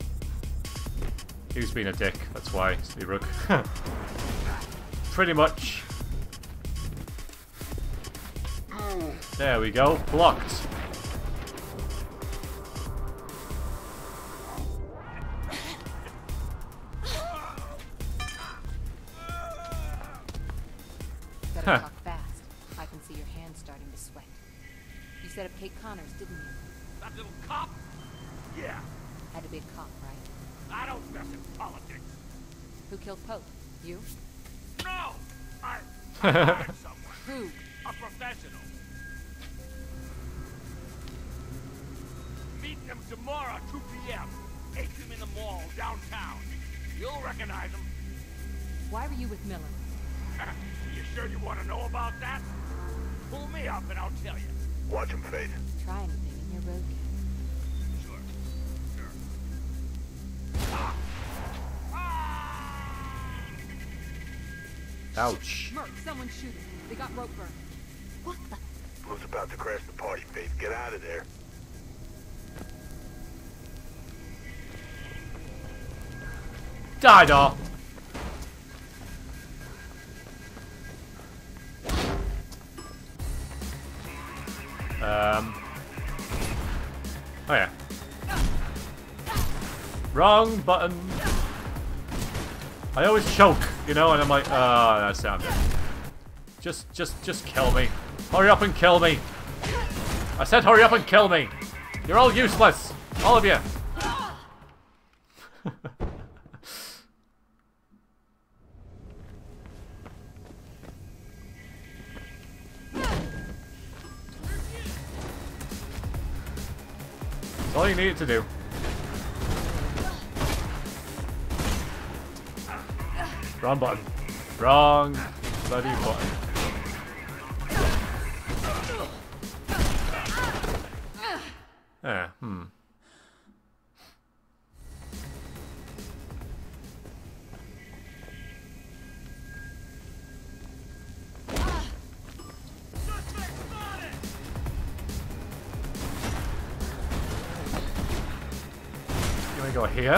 He was being a dick. That's why, Silly Rook. Pretty much. There we go. Blocked. Better talk fast. I can see your hands starting to sweat. You set up Kate Connors, didn't you? That little cop? Yeah. Had to be a cop, right? I don't mess in politics. Who killed Pope? You? No! I hired someone. Who? A professional. Meet them tomorrow, 2 p.m. Atrium in the mall, downtown. You'll recognize them. Why were you with Miller? You sure you want to know about that? Pull me up and I'll tell you. Watch him, Fate. Try anything in your road game. Sure. Ouch. Merc, someone's shooting. They got rope burn. What the? Blue's about to crash the party, Fate. Get out of there. Die, doll. Oh yeah. Wrong button. I always choke, you know, and I'm like, oh, that's not good. Just kill me. Hurry up and kill me. I said hurry up and kill me. You're all useless. All of you. That's all you needed to do. Wrong button. Wrong bloody button. Hmm. You wanna go here?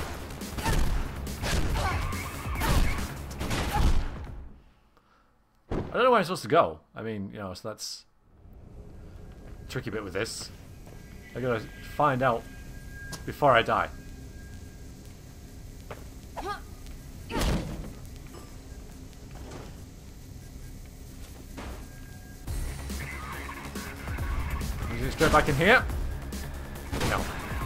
I don't know where I'm supposed to go. I mean, you know, so that's a tricky bit with this. I gotta find out before I die. Is it straight back in here? No.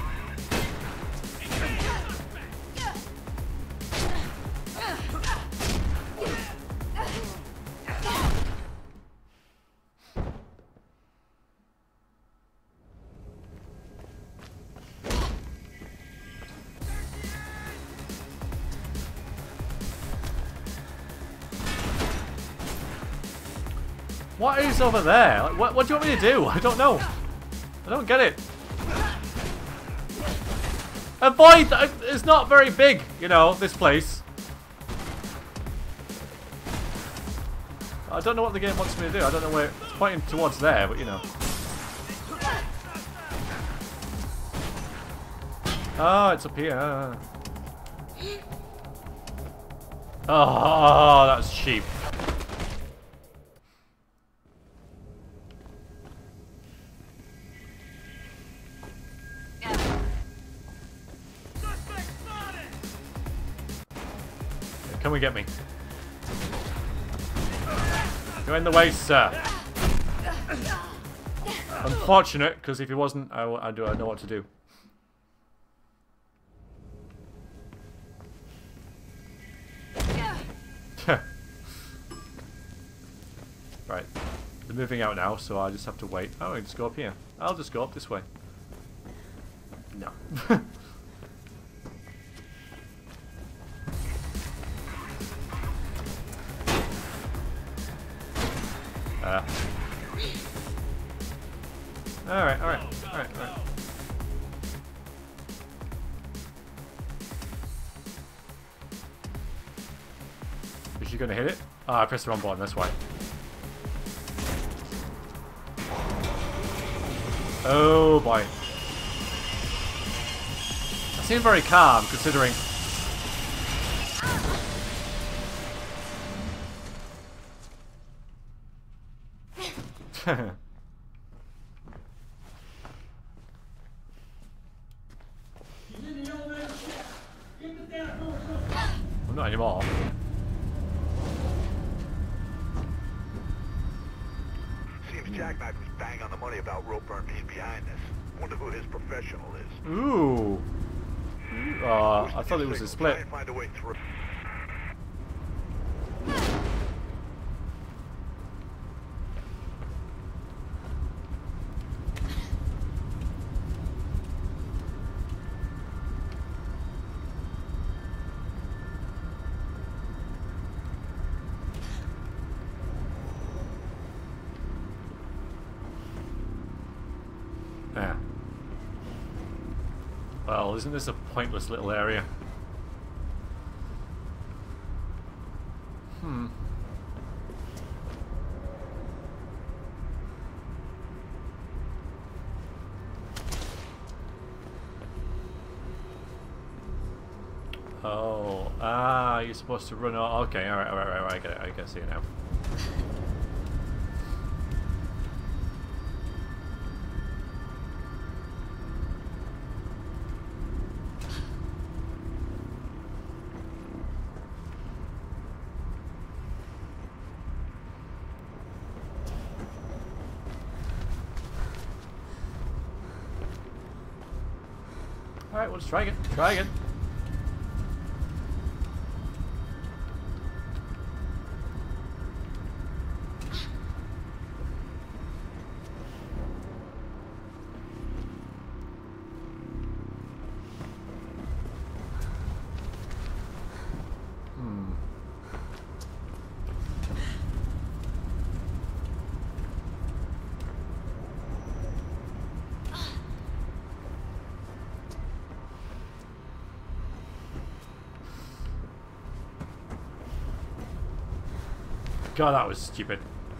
What is over there? Like, what do you want me to do? I don't know. I don't get it. Avoid! It's not very big, you know, this place. I don't know what the game wants me to do. I don't know where it's pointing towards there, but you know. Oh, it's up here. Oh, that's cheap. Come and get me. You're in the way, sir. Unfortunate, because if he wasn't, I know what to do. Right. They're moving out now, so I just have to wait. Oh, I can just go up here. I'll just go up this way. No. Alright. Is she gonna hit it? Oh, I pressed the wrong button, that's why. Oh boy. I seem very calm considering. I'm not anymore. Seems Jackknife was bang on the money about Ropeburn being behind this. Wonder who his professional is. Ooh. I thought it was a split. Try and find a way through. Yeah. Well, isn't this a pointless little area? Oh, you're supposed to run. Okay, alright, I get it. I can see it now. Alright, we'll just try again. Try again. God, that was stupid.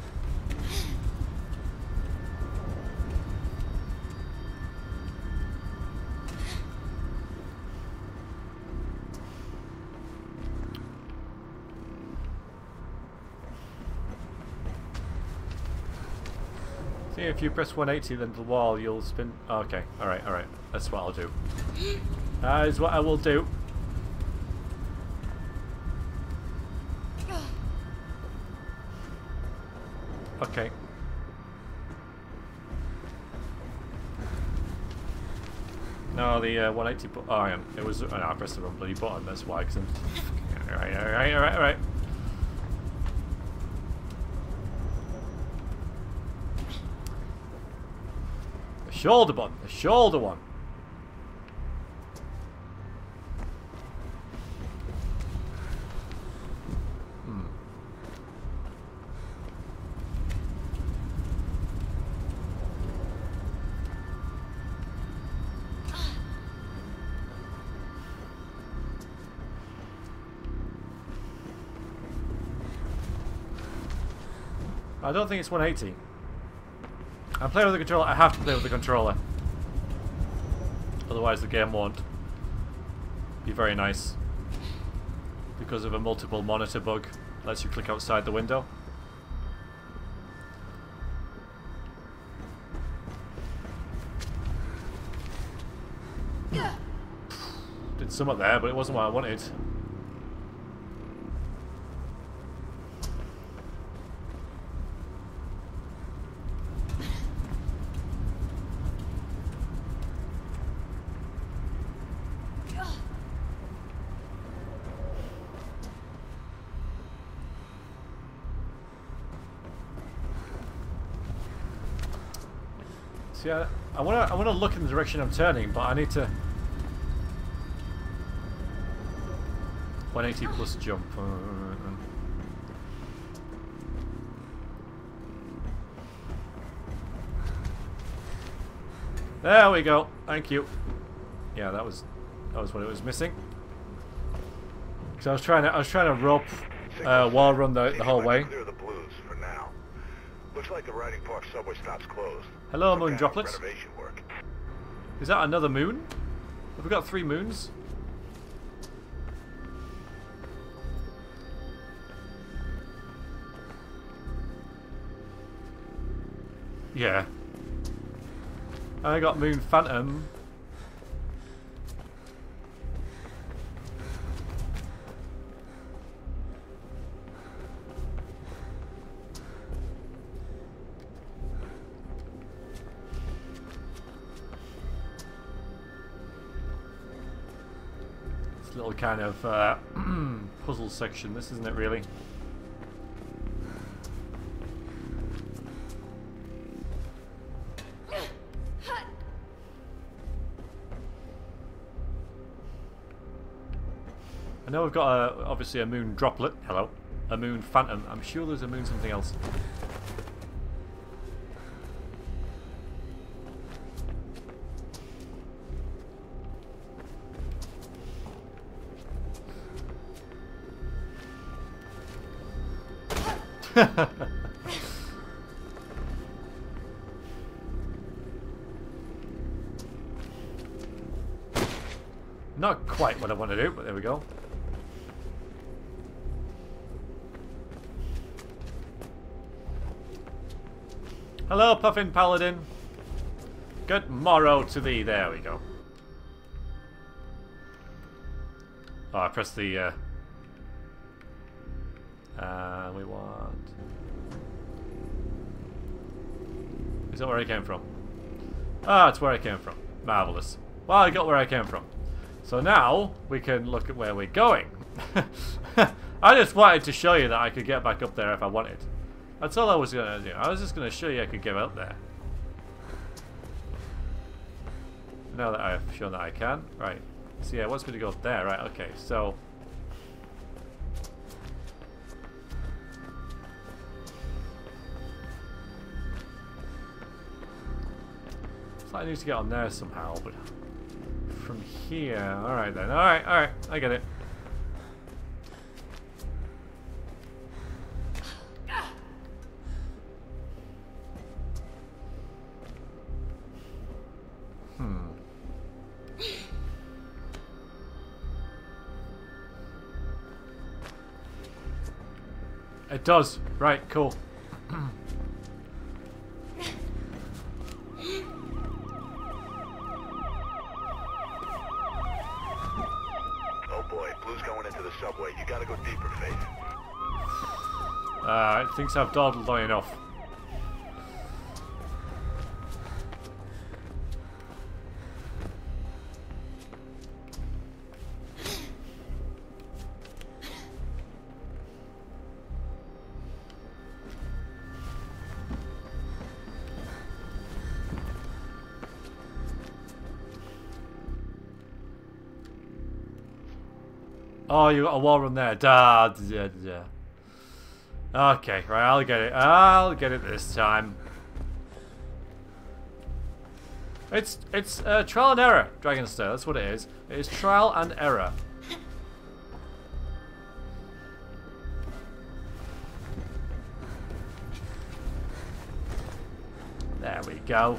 See, if you press 180 then the wall, you'll spin. Okay, alright. That's what I'll do. That is what I will do. Okay. No, the 180 button. Oh, yeah. It was. Oh, no, I pressed the wrong bloody button. That's why. Cause Alright. The shoulder button. The shoulder one. I don't think it's 180. I'm playing with the controller. I have to play with the controller. Otherwise the game won't be very nice. Because of a multiple monitor bug. Lets you click outside the window. Did some up there, but it wasn't what I wanted. See, I wanna look in the direction I'm turning, but I need to. 180 plus jump. There we go. Thank you. Yeah, that was what it was missing. Because I was trying to rope wall run the whole way. Clear the blues for now. Looks like the Riding Park subway stop's closed. Hello, Some moon kind of droplets. renovation work. Is that another moon? Have we got 3 moons? Yeah. I got Moon Phantom. It's a little kind of puzzle section, this isn't it really? I know we've got obviously a moon droplet. Hello. A moon phantom. I'm sure there's a moon something else. Not quite what I want to do, but there we go. Hello, Puffin Paladin. Good morrow to thee. There we go. Oh, I pressed the. We want. Is that where I came from? Ah, it's where I came from. Marvelous. Well, I got where I came from. So now we can look at where we're going. I just wanted to show you that I could get back up there if I wanted. That's all I was gonna do. I was just gonna show you I could get out there. Now that I've shown that I can. Right. So yeah, it wants me to go up there. Right, okay, so. It's like I need to get on there somehow, but from here. Alright then. Alright, I get it. It does. Right, cool. Oh boy, Blue's going into the subway. You gotta go deeper, Faith. It thinks I've dawdled on enough. Oh, you got a wall run there. Da. Okay, right, I'll get it. I'll get it this time. It's trial and error, Dragonstone. That's what it is. It is trial and error. There we go.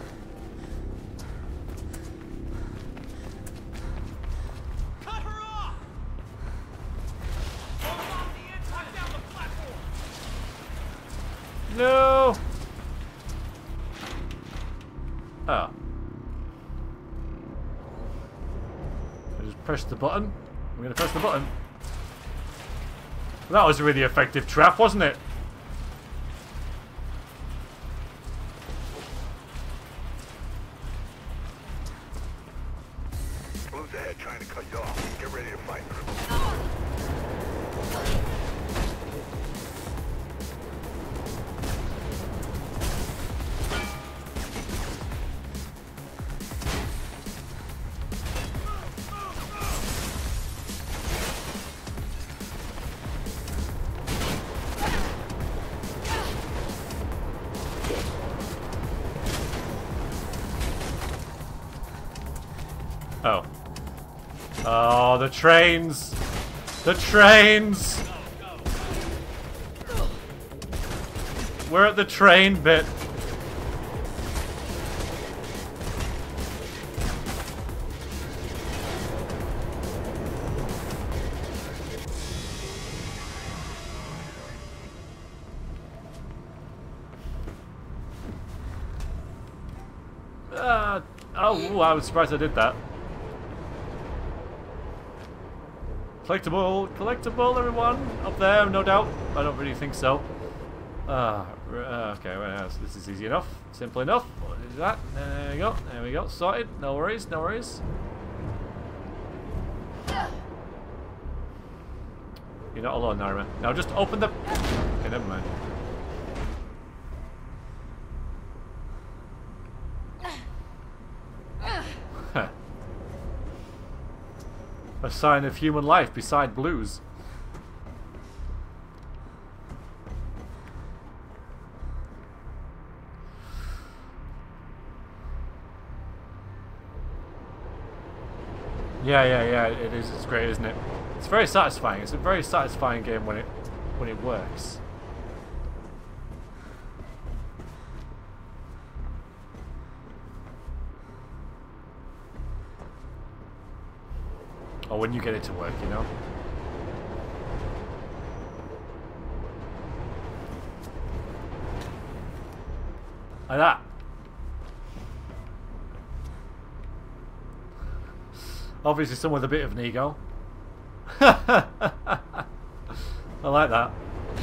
No! Oh. I just pressed the button. I'm gonna press the button. That was a really effective trap, wasn't it? Blue's ahead trying to cut you off. Get ready to fight. Oh, the trains! The trains! We're at the train bit. Oh, I was surprised I did that. Collectible, collectible, everyone! Up there, no doubt. I don't really think so. Okay, well, this is easy enough. Simple enough. What is that? There we go. There we go. Sorted. No worries, no worries. You're not alone, Narima. Now just open the... Okay, never mind. A sign of human life beside blues. Yeah, it is. It's great, isn't it? It's very satisfying. It's a very satisfying game when it works. Or when you get it to work, you know? Like that. Obviously someone with a bit of an ego. I like that.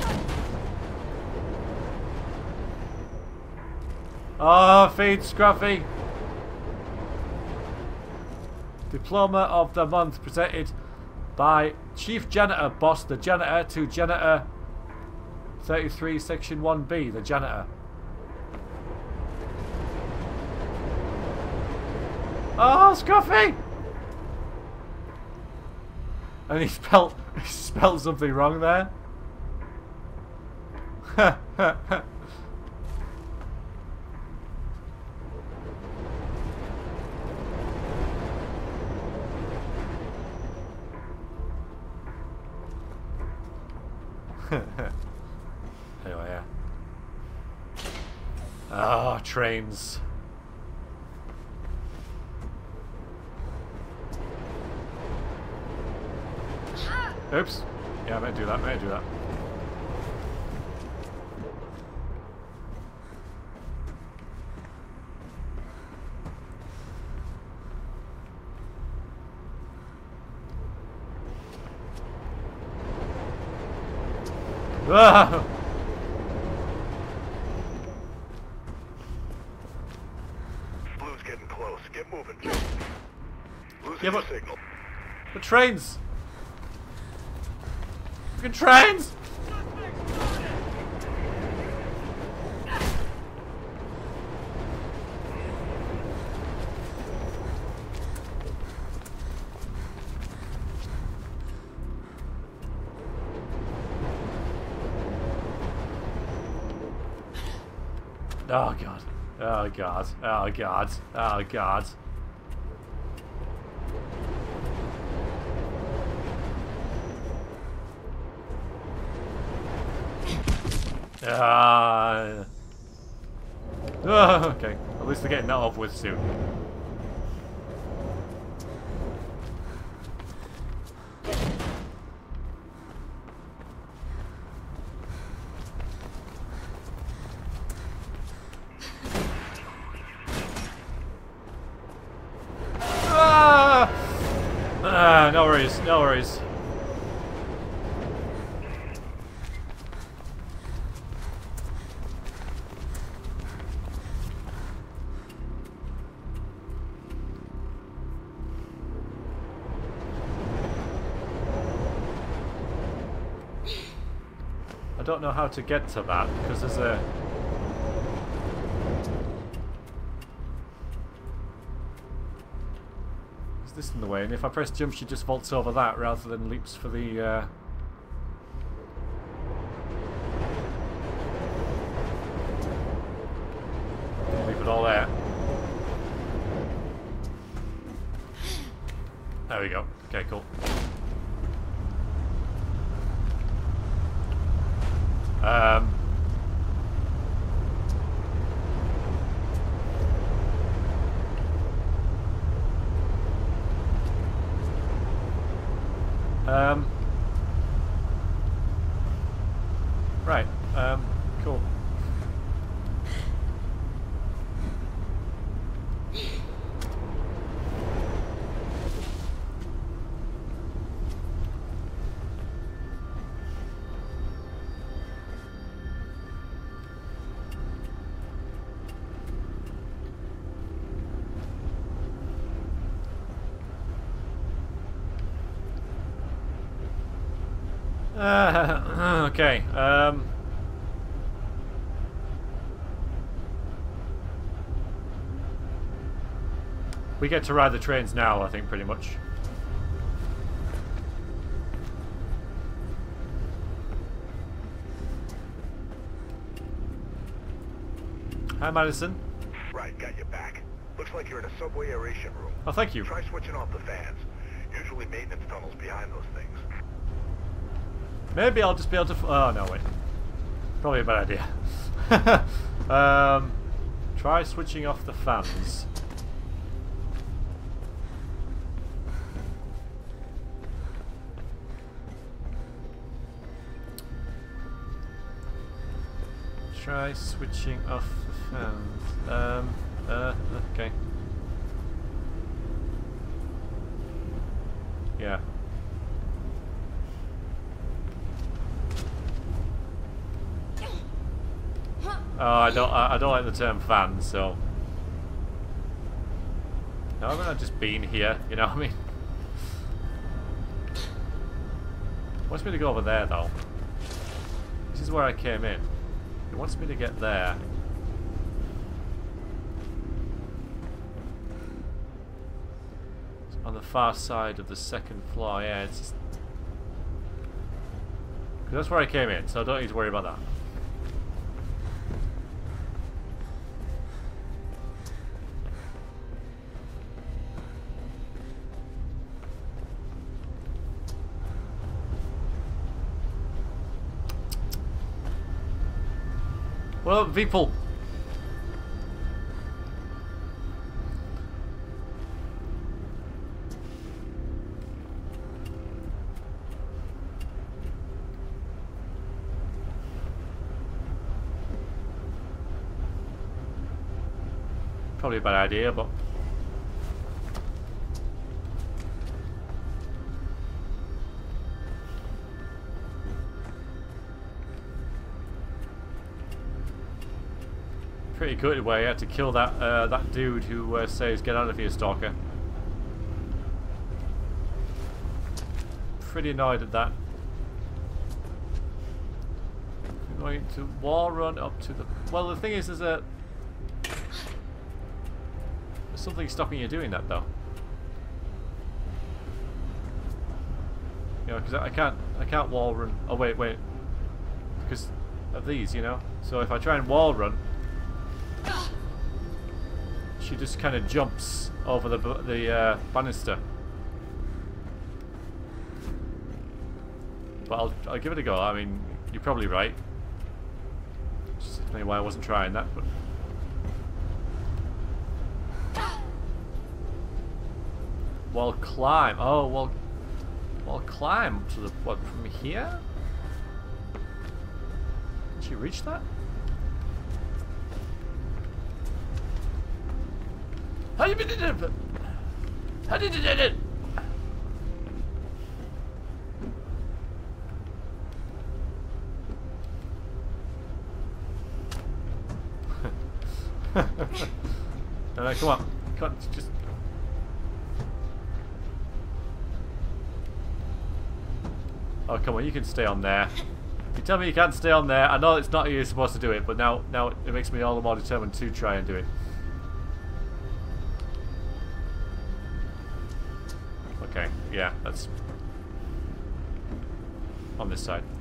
Oh, feed Scruffy. Diploma of the Month presented by Chief Janitor Boss the Janitor to Janitor 33 Section 1B, the Janitor. Oh, Scruffy! And he spelled something wrong there. Anyway, yeah. Ah, trains. Oops. Yeah, I might do that. Might do that. Ah! Blue's getting close. Get moving. Losing Yeah, the but signal. the trains. Fucking trains. Oh god. Oh god. Oh god. Oh god. Okay. At least they're getting that over with soon. No worries, no worries. I don't know how to get to that because there's a... Is this in the way? And if I press jump, she just vaults over that rather than leaps for the... Leap it all there. There we go. Okay, cool. Right, cool. Okay. We get to ride the trains now, I think, pretty much. Hi, Madison. Right, got you back. Looks like you're in a subway aeration room. Oh, thank you. Try switching off the fans. Usually maintenance tunnels behind those things. Maybe I'll just be able to... oh, no, wait. Probably a bad idea. Try switching off the fans. Try switching off the fans. Okay. Yeah. Oh, I don't like the term fan, so. No, I've not just been here, you know what I mean? Wants me to go over there though. This is where I came in. It wants me to get there. It's on the far side of the second floor, yeah, it's just... 'cause that's where I came in, so I don't need to worry about that. Well, people. Probably a bad idea, but pretty good way. I had to kill that that dude who says "Get out of here, stalker." Pretty annoyed at that. I'm going to wall run up to the. Well, the thing is, there's something stopping you doing that though. You know, because I can't wall run. Oh wait, because of these, you know. So if I try and wall run, she just kind of jumps over the banister. But I'll give it a go. I mean, you're probably right. Just explain why I wasn't trying that, but. Wall climb. Oh, wall climb to the what from here? Did she reach that? How you been in it? How did you do it? No, come on. Come on, just. Oh, come on, you can stay on there. You tell me you can't stay on there. I know it's not how you're supposed to do it, but now it makes me all the more determined to try and do it. Okay, yeah, that's on this side.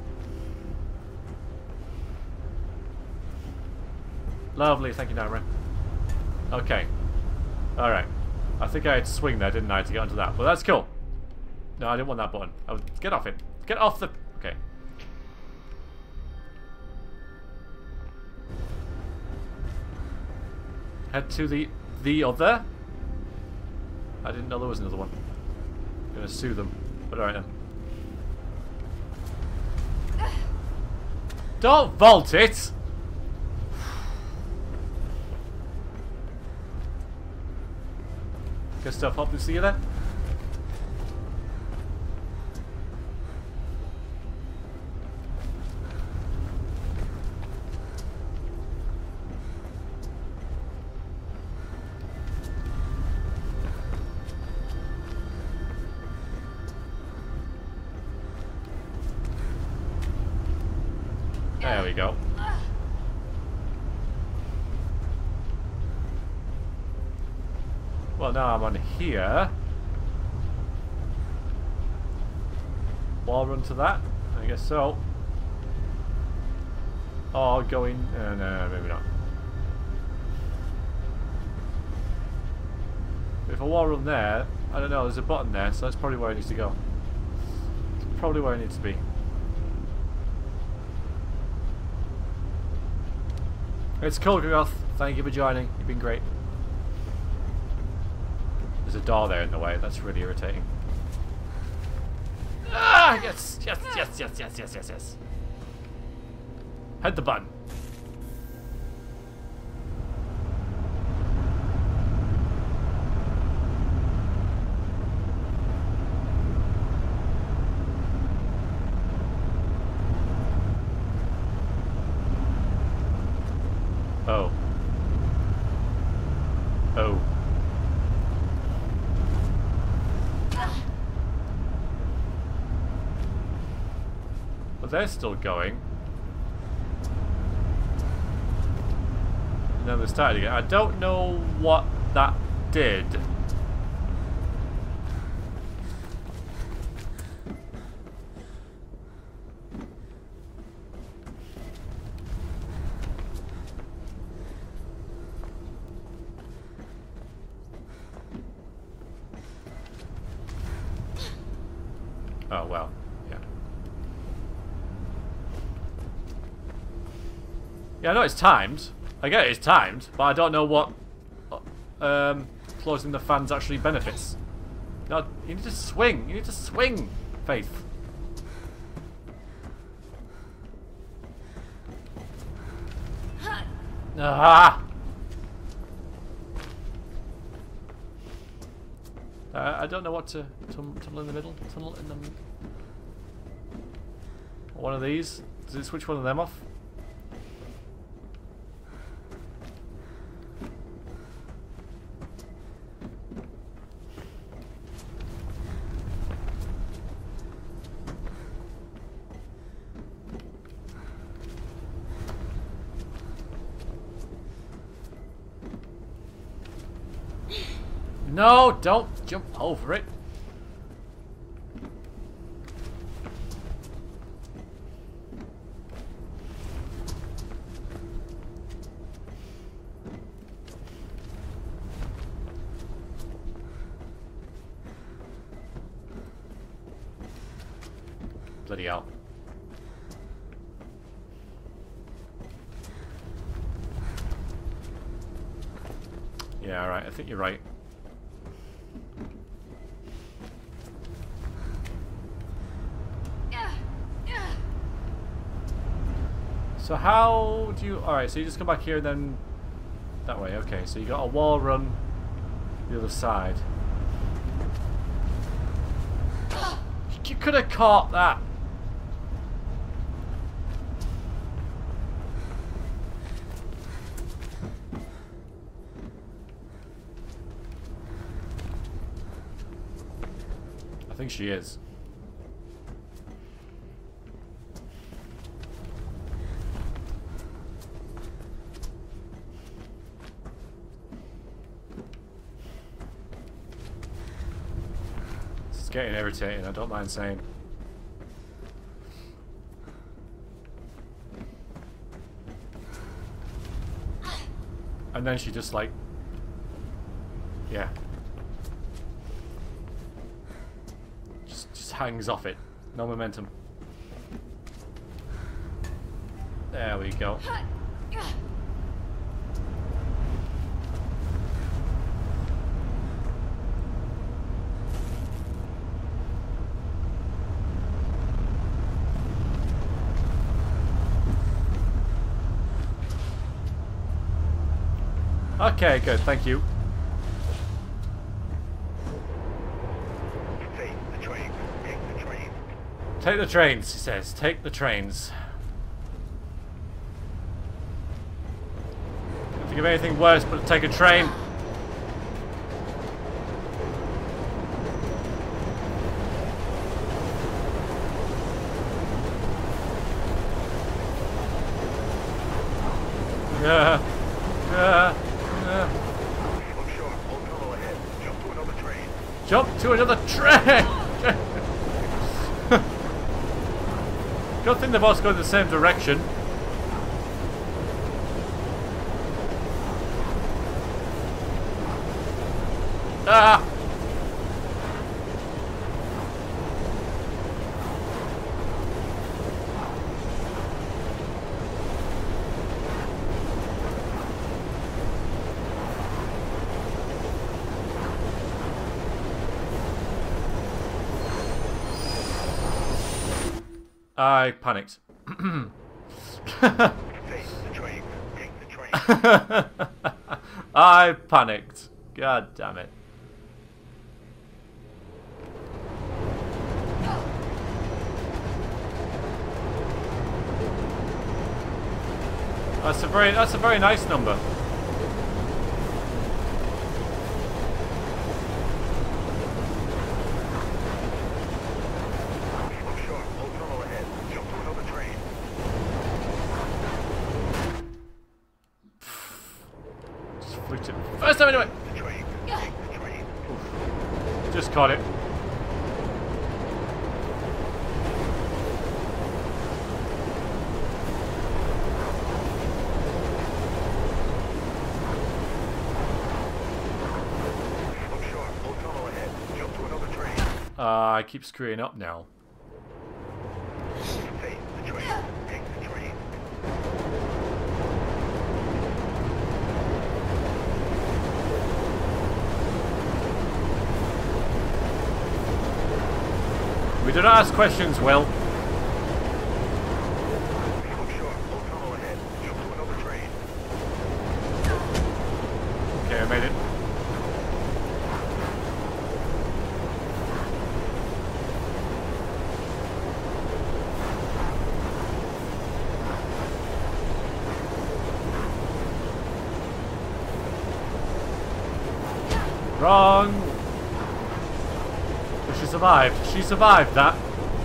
Lovely, thank you, Naira. Okay, alright. I think I had to swing there, didn't I, to get onto that? But that's cool. No, I didn't want that button. Oh, get off it. Get off the... Okay. Head to the other. I didn't know there was another one. I'm gonna sue them. But alright then. Don't vault it! Good stuff. Hope to see you there. There we go. Well, now I'm on here. Wall run to that? I guess so. Oh, going... no, maybe not. If I wall run there, I don't know, there's a button there, so that's probably where I need to go. It's probably where I need to be. It's cool, Goth. Thank you for joining. You've been great. There's a door there in the way. That's really irritating. Ah! Yes! Yes! Yes! Yes! Yes! Yes! Yes! Yes! Hit the button. Oh. Oh. But they're still going. And then they started again. I don't know what that did. Oh, well, yeah. Yeah, I know it's timed. I get it's timed, but I don't know what closing the fans actually benefits. No, you need to swing. You need to swing, Faith. Ah! I don't know what to tunnel in the middle. Tunnel in the... One of these. Does it switch one of them off? No, don't jump over it. Bloody hell. Yeah, alright, I think you're right. So how do you... Alright, so you just come back here and then... That way, okay. So you got a wall run the other side. You could have caught that! I think she is. Getting irritating, I don't mind saying. And then she just like... Yeah. Just just hangs off it. No momentum. There we go. Okay, good, thank you. Take the train. Take the train. Take the trains, he says. Take the trains. Can't think of anything worse but to take a train. Yeah. Yeah. Look sharp. Old tunnel ahead. Jump to another train. Jump to another train! Good thing they're both going the same direction. Ah! I panicked. Take the train. Take the train. I panicked. God damn it. That's a very nice number. Look sharp. Old tunnel ahead. Jump to another train. Just flicked it. First time anyway. The train. Take the train. Just caught it. Look sharp. Old tunnel ahead. Jump to another train. I keep screwing up now. Take the train. Take the train. We do not ask questions, Will. Look sharp. Old tunnel ahead. Jump to another train. Okay, I made it. Wrong! But she survived. She survived that.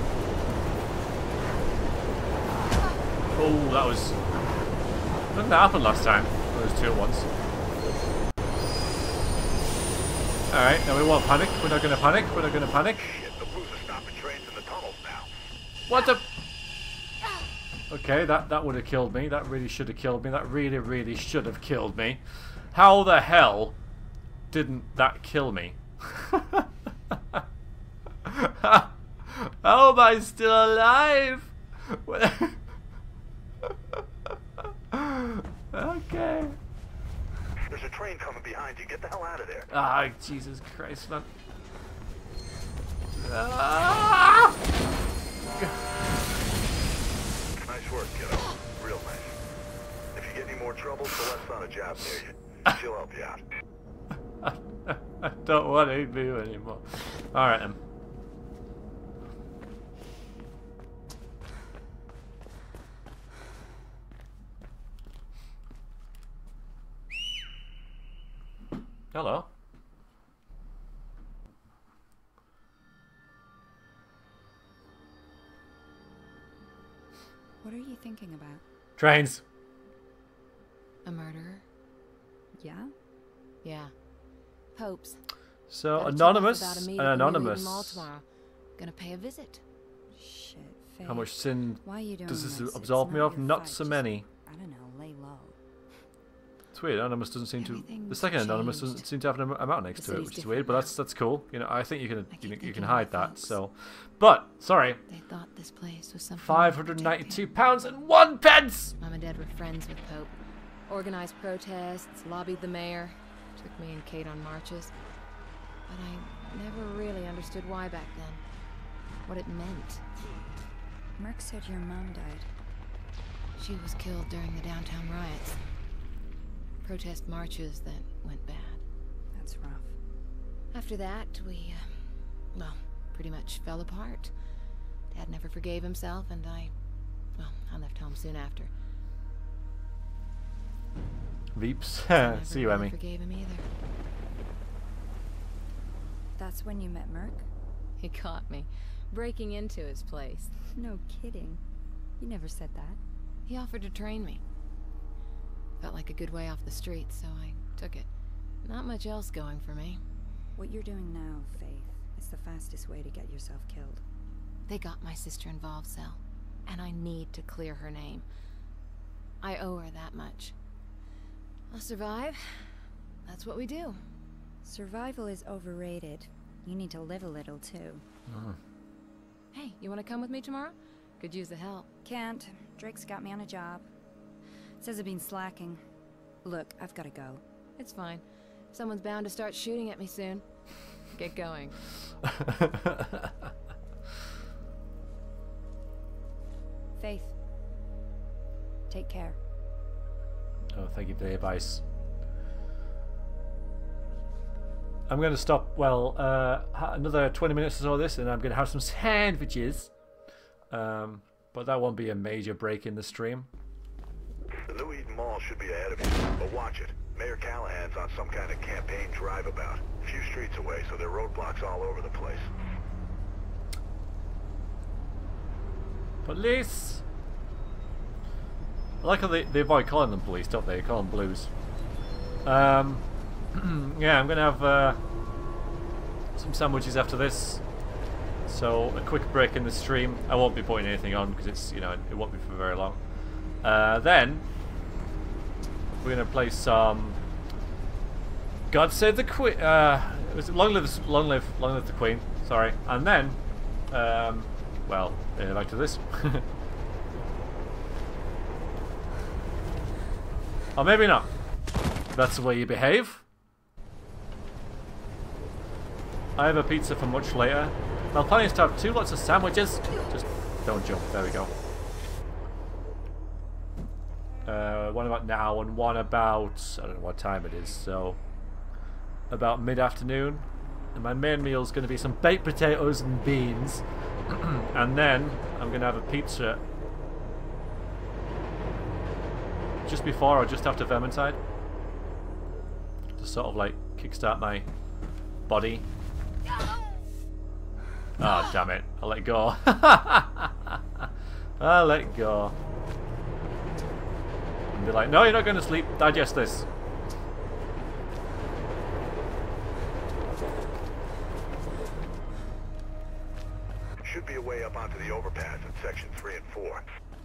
Oh, that was... Didn't that happen last time? It was 2 at once. Alright, now we won't panic. We're not going to panic. We're not going to panic. Shit, the blues are stopping trains in the tunnels now. What the... Okay, that would have killed me. That really should have killed me. That really, really should have killed me. How the hell didn't that kill me? How am I still alive? Okay. There's a train coming behind you. Get the hell out of there. Ah, Jesus Christ, man. Ah! Nice work, kiddo. Real nice. If you get any more trouble, Celeste's on a job near you. She'll help you out. I don't want to do anymore. Alright then. Hello. What are you thinking about? Trains. A murderer? Yeah? Yeah. Hopes. So Gotta anonymous check off about and immediately anonymous. leaving Mall tomorrow. Gonna pay a visit. Shit, Faye. How much sin Why are you doing does this this? absolve It's me not of? your Not fight. so Just, many. I don't know, lay low. It's weird. Anonymous doesn't seem to. The Everything's second Anonymous changed. doesn't seem to have an amount next The to it, city's which is weird. But different that's cool. You know, I think you I can keep you thinking can of hide the that. folks. So, but sorry, They thought this place was something. £592.01. Mom and Dad were friends with Pope. Organized protests, lobbied the mayor, took me and Kate on marches. But I never really understood why back then. What it meant. Merc said your mom died. She was killed during the downtown riots. Protest marches that went bad. That's rough. After that, we, well, pretty much fell apart. Dad never forgave himself, and I left home soon after. Veeps. Never See you, really Emmy. forgave him either. That's when you met Merc? He caught me, breaking into his place. No kidding. You never said that. He offered to train me. Felt like a good way off the street, so I took it. Not much else going for me. What you're doing now, Faith, is the fastest way to get yourself killed. They got my sister involved, Sel. And I need to clear her name. I owe her that much. I'll survive. That's what we do. Survival is overrated. You need to live a little, too. Hey, you want to come with me tomorrow? Could use the help. Can't. Drake's got me on a job. Says I've been slacking. Look, I've gotta go. It's fine. Someone's bound to start shooting at me soon. Get going. Faith. Take care. Oh, thank you for the advice. I'm going to stop, well, another 20 minutes or so of this, and I'm going to have some sandwiches. But that won't be a major break in the stream. The New Eden Mall should be ahead of you, but watch it. Mayor Callahan's on some kind of campaign drive-about. A few streets away, so there are roadblocks all over the place. Police! I like how they avoid calling them police, don't they? They call them blues. Yeah, I'm going to have some sandwiches after this. So, a quick break in the stream. I won't be putting anything on because it's, you know, it won't be for very long. Then, we're going to play some God Save the Queen. Long live the Queen. Sorry. And then, well, back to this. Or maybe not. That's the way you behave. I have a pizza for much later. My plan is to have 2 lots of sandwiches. Just don't jump. There we go. One about now and one about, I don't know what time it is, so about mid-afternoon. And my main meal is going to be some baked potatoes and beans. And then I'm going to have a pizza just before or just after Vermintide. To sort of like kickstart my body. Oh, damn it. I'll let go. I'll let go. And be like, no, you're not going to sleep. Digest this. Should be a way up onto the overpass in section 3 and 4.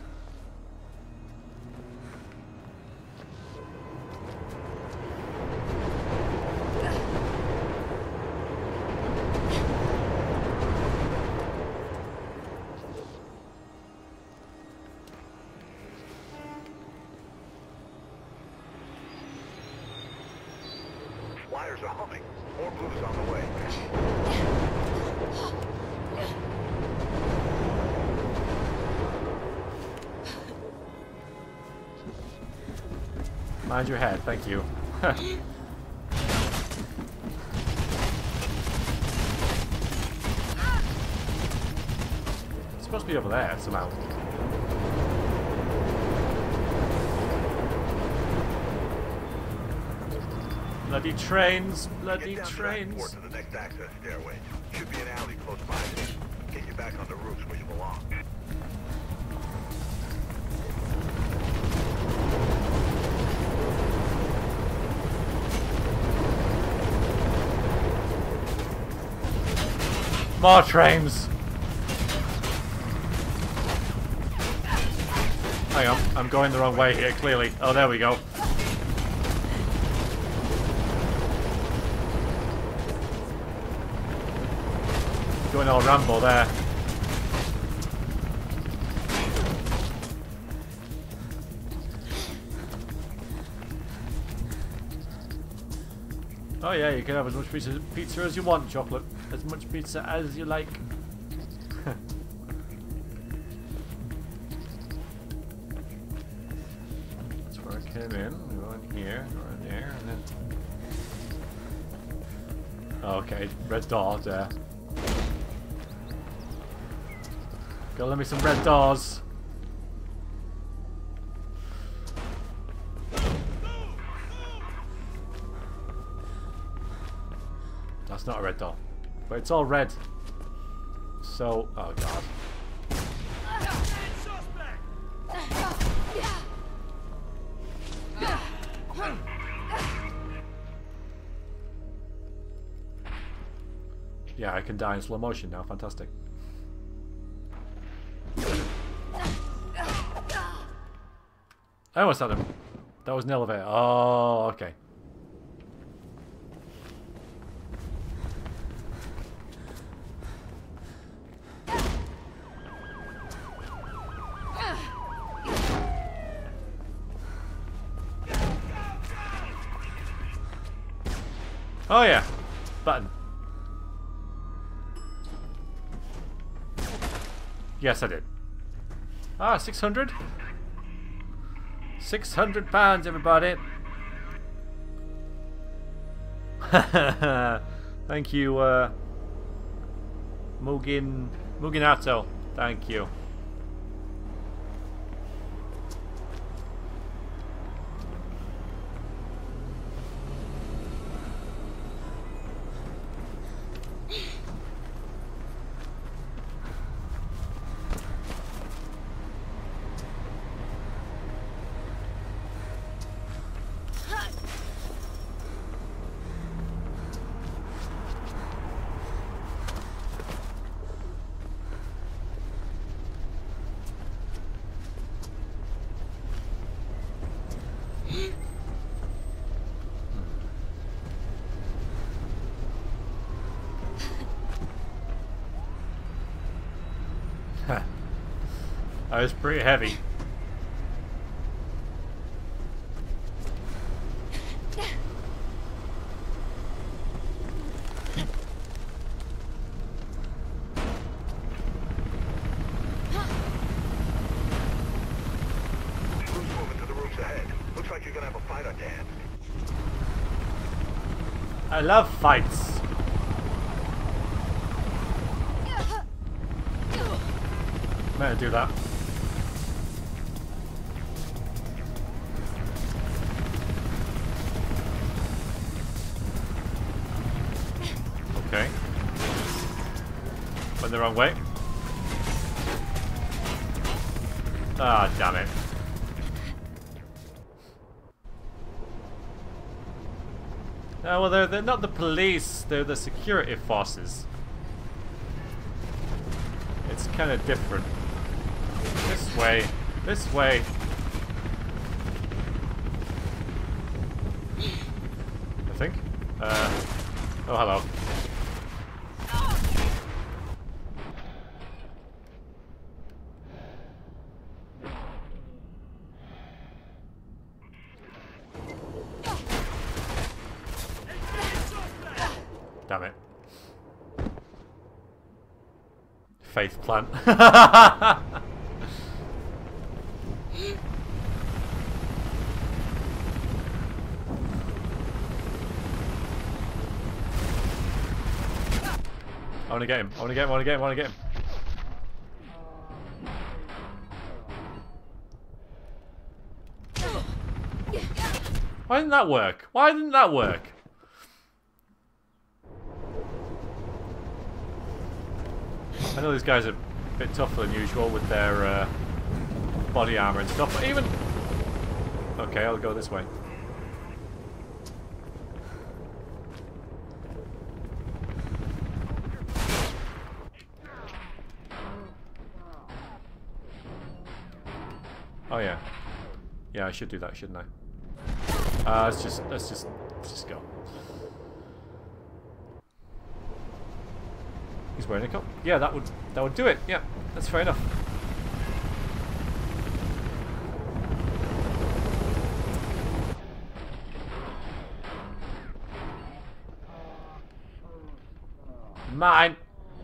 Wires are humming. More blues on the way. Mind your head, thank you. It's supposed to be over there somehow. Bloody trains, bloody Get down trains. to the next access stairway. Should be an alley close by. Get you back on the roofs where you belong. More trains. Hang on, I'm going the wrong way here, clearly. Oh, there we go. Going all Rambo there. Oh yeah, you can have as much pizza as you want, chocolate. As much pizza as you like. That's where I came in. We go in here, go in there, and then... Okay, red door there. Go, let me some red doors. That's not a red door. But it's all red. So, oh god. Yeah, I can die in slow motion now. Fantastic. I almost had him. That was an elevator. Oh, okay. Oh yeah, button. Yes, I did. Ah, 600. 600 pounds, everybody. Thank you, Muginato. Thank you. That was pretty heavy. I love fights. I'm gonna do that. Okay. Went the wrong way. Ah, damn it. Oh, well, they're not the police, they're the security forces. It's kind of different. This way. This way. I think. Oh, hello. Damn it. Faith plant. I wanna get him. I wanna get him. I wanna get him. I wanna get him. Why didn't that work? Why didn't that work? I know these guys are a bit tougher than usual with their body armor and stuff, but even... Okay, I'll go this way. Oh yeah. Yeah, I should do that, shouldn't I? Let's just go. He's wearing a coat. Yeah, that would do it. Yeah, that's fair enough. Mine.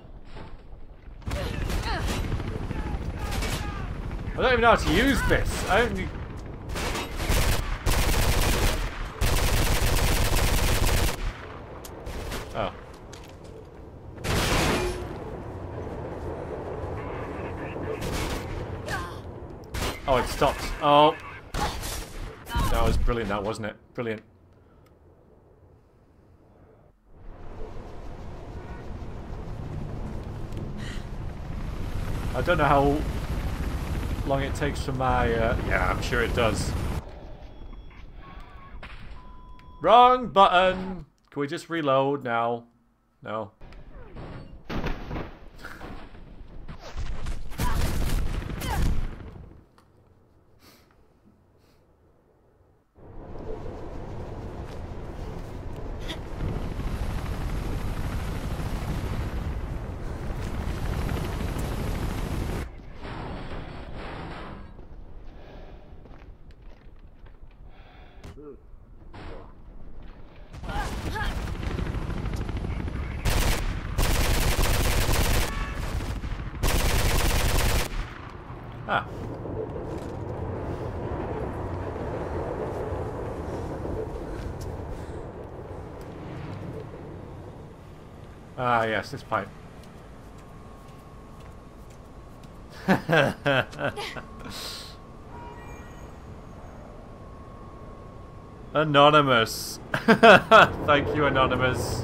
I don't even know how to use this. I only. Oh. Oh, it stopped. Oh. That was brilliant, that wasn't it? Brilliant. I don't know how long it takes for my, yeah, I'm sure it does. Wrong button! Can we just reload now? No. Ah. Ah, yes, this pipe. Anonymous. Thank you, Anonymous.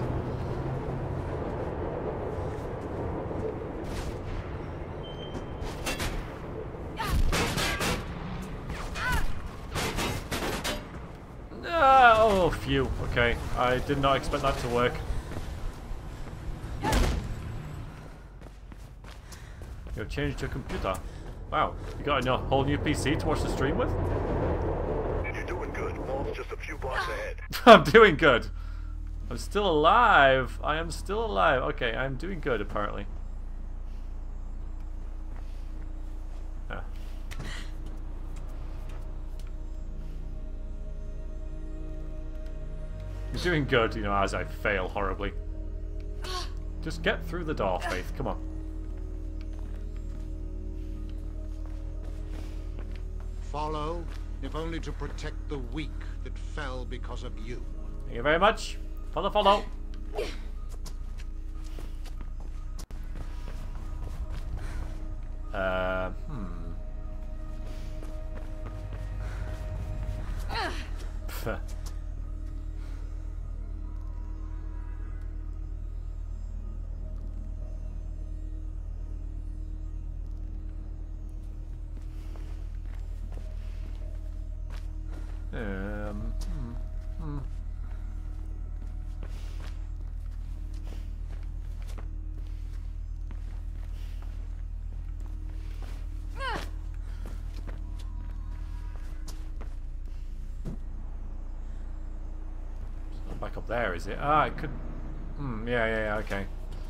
Oh, phew. Okay. I did not expect that to work. You've changed your computer. Wow. You got a whole new PC to watch the stream with? You're doing good. Mall's just a few blocks ahead. I'm doing good. I'm still alive. I am still alive. Okay, I'm doing good, apparently. Ah. You're doing good, you know, as I fail horribly. Just get through the door, Faith. Come on. Follow, if only to protect the weak that fell because of you. Thank you very much. Follow, follow. Pff. Back up there, is it? Ah, it could. Yeah, okay.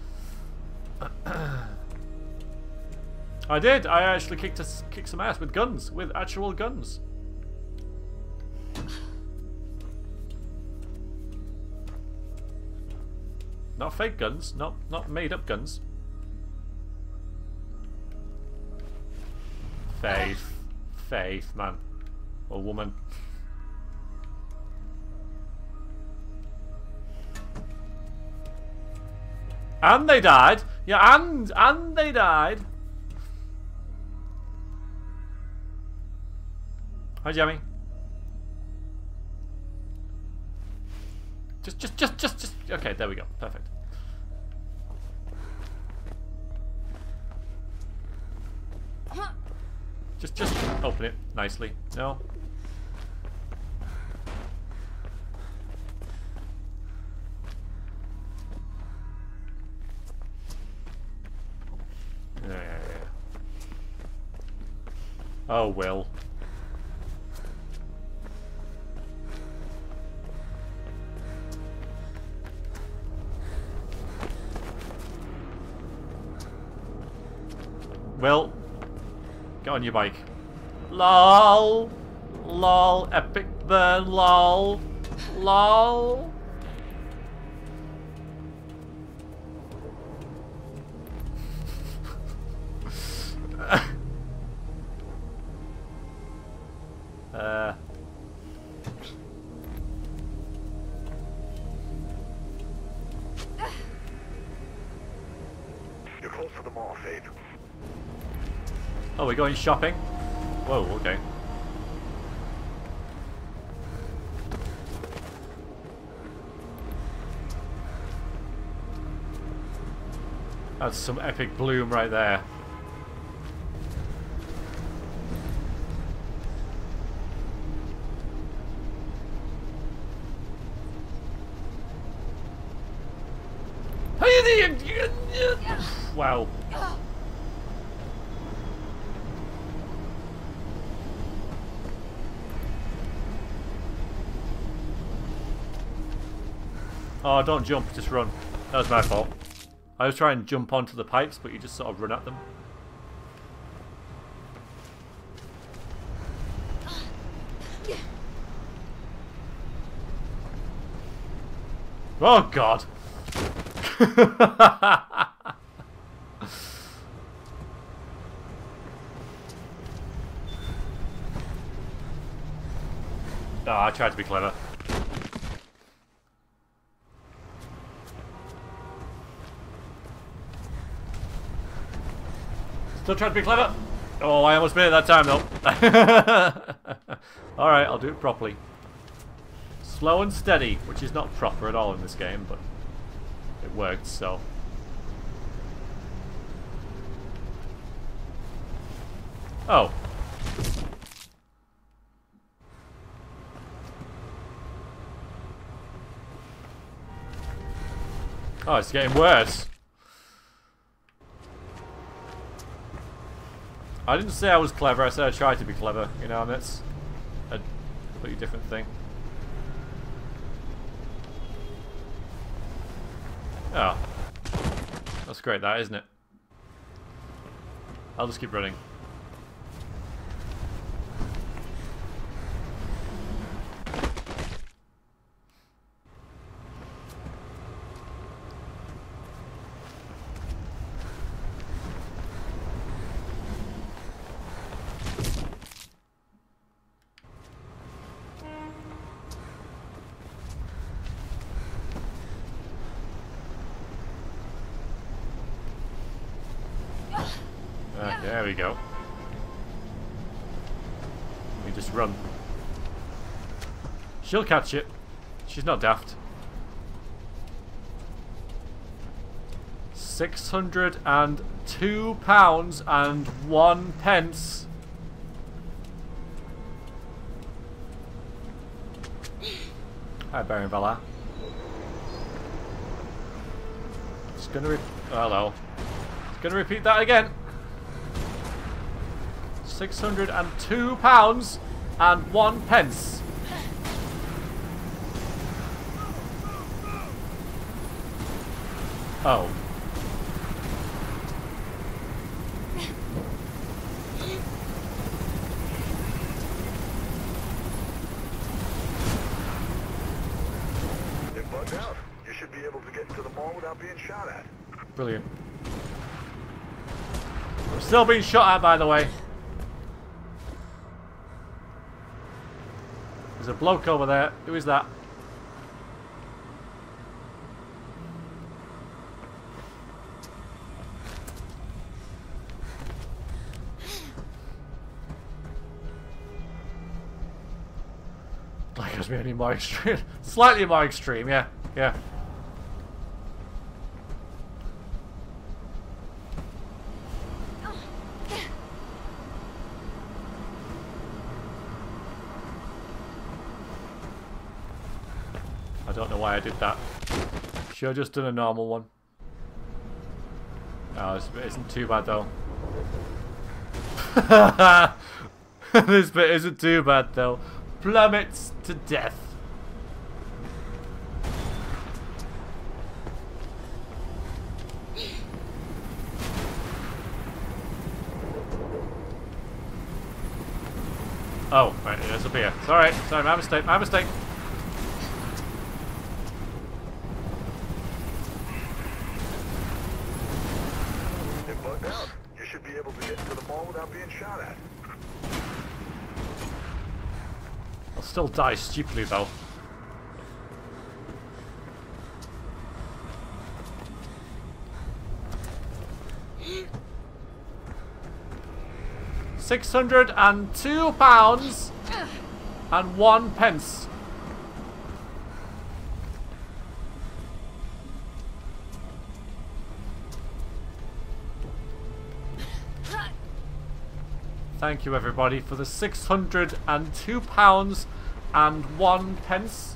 I did. I actually kicked some ass with guns, with actual guns. Not fake guns, not made up guns. Faith, man, or woman. And they died. Yeah, and they died. Hi, Jamie. Just. Okay, there we go. Perfect. Just open it nicely. No. Yeah. Oh, Will. Will, get on your bike. LOL. LOL. Epic burn. LOL. LOL. You're close to the mall, Faith. Oh, we're going shopping? Whoa, okay. That's some epic bloom right there. Wow. Oh, don't jump, just run. That was my fault. I was trying to jump onto the pipes, but you just sort of run at them. Oh, God. Oh, I tried to be clever. Still trying to be clever. Oh, I almost made it that time, though. Alright, I'll do it properly. Slow and steady, which is not proper at all in this game, but it worked, so. Oh. Oh, it's getting worse. I didn't say I was clever, I said I tried to be clever, you know, and that's a completely different thing. Oh. That's great, that, isn't it? I'll just keep running. There we go. We just run. She'll catch it. She's not daft. £602.01. Hi, Baron Valar. Just gonna hello. Just gonna repeat that again. £602.01. Oh. It bugged out. You should be able to get into the mall without being shot at. Brilliant. I'm still being shot at, by the way. There's a bloke over there. Who is that? Like it's really more extreme. Slightly more extreme, yeah. Yeah. I don't know why I did that. Should have just done a normal one. Oh, this bit isn't too bad though. This bit isn't too bad though. Plummets to death. Oh, right, it's up here. It's alright. Sorry, my mistake, my mistake. They're bugged out. You should be able to get into the mall without being shot at. I'll still die stupidly, though. £602 and 1 pence. Thank you, everybody, for the £602 and 1 pence.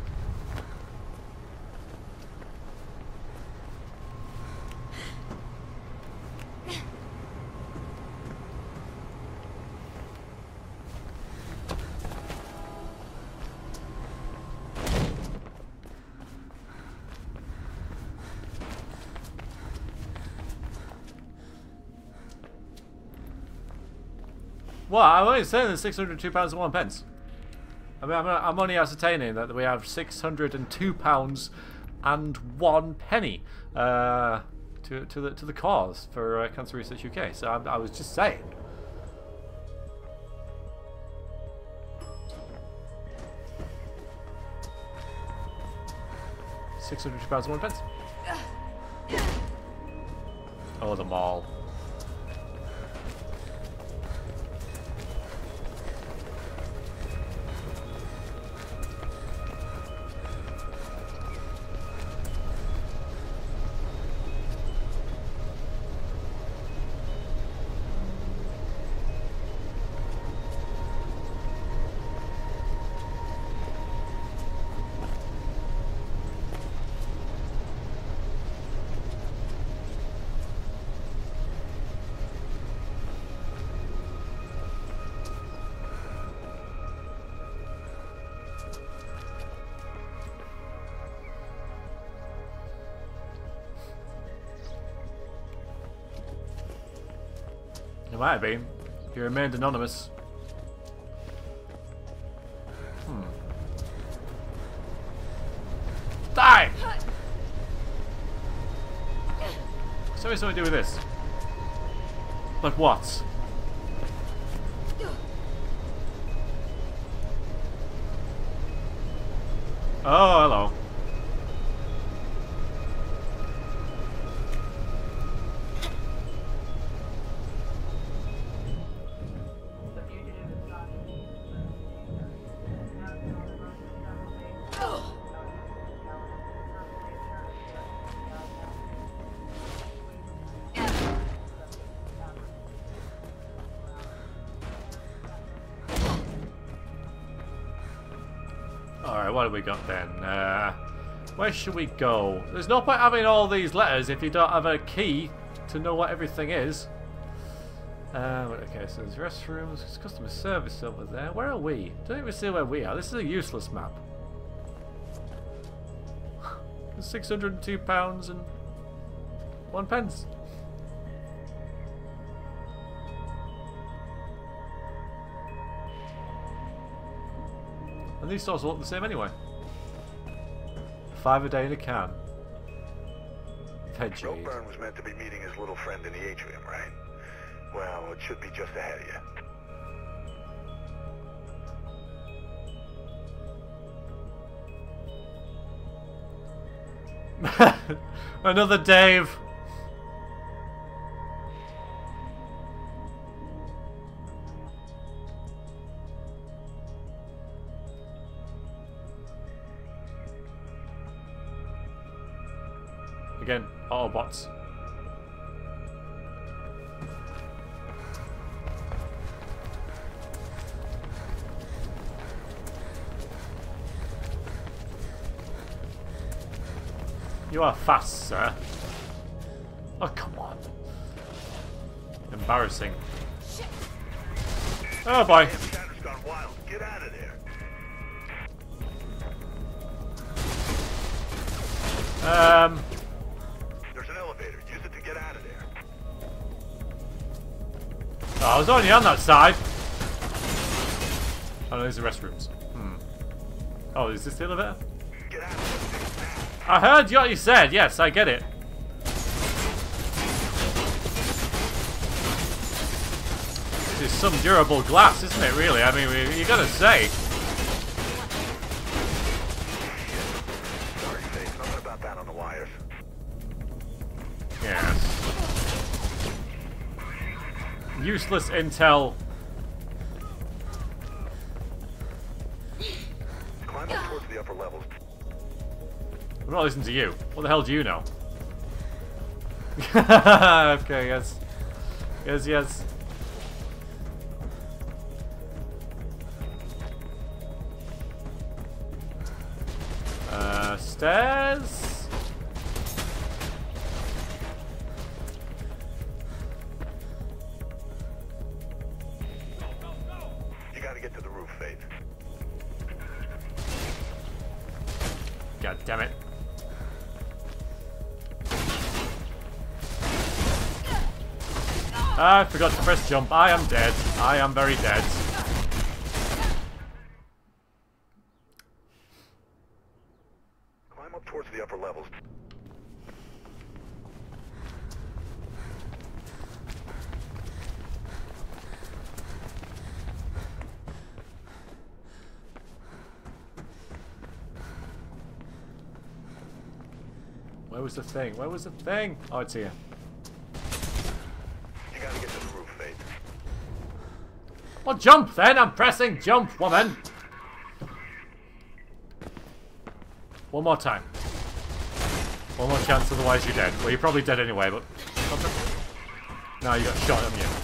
Well, I'm only saying there's £602 and 1 pence. I mean, I'm only ascertaining that we have £602 and 1 penny to the cause for Cancer Research UK. So I was just saying. £602 and 1 pence. Oh, the mall. It might have been. He remained anonymous. Die! So it's something to do with this. But what? Oh, hello. Alright, what have we got then? Where should we go? There's no point having all these letters if you don't have a key to know what everything is. Okay, so there's restrooms, there's customer service over there. Where are we? Don't even see where we are. This is a useless map. £602 and 1 pence. And these stores all look the same anyway. 5 a day in a can. Veggie. Roburn was meant to be meeting his little friend in the atrium, right? Well, it should be just ahead of you. Another Dave. Again, Autobots. You are fast, sir. Oh, come on. Embarrassing. Oh, boy. Shatter's gone wild. Get out of there. There's an elevator. Use it to get out of there. Oh, I was only on that side. Oh no, these are restrooms. Oh, is this the elevator? I heard what you said. Yes, I get it. This is some durable glass, isn't it? Really? I mean, you gotta say. Sorry, Faith. Nothing about that on the wires. Yes. Useless intel. Climb up towards the upper levels. I'm not listening to you. What the hell do you know? Okay, yes. Yes, yes. Stairs? You gotta get to the roof, Faith. God damn it. I forgot to press jump. I am dead. I am very dead. Climb up towards the upper levels. Where was the thing? Where was the thing? Oh, it's here. You gotta get to the roof, Faith. Well, jump then! I'm pressing jump, woman! One more time. One more chance, otherwise you're dead. Well, you're probably dead anyway, but... No, you got shot, haven't you?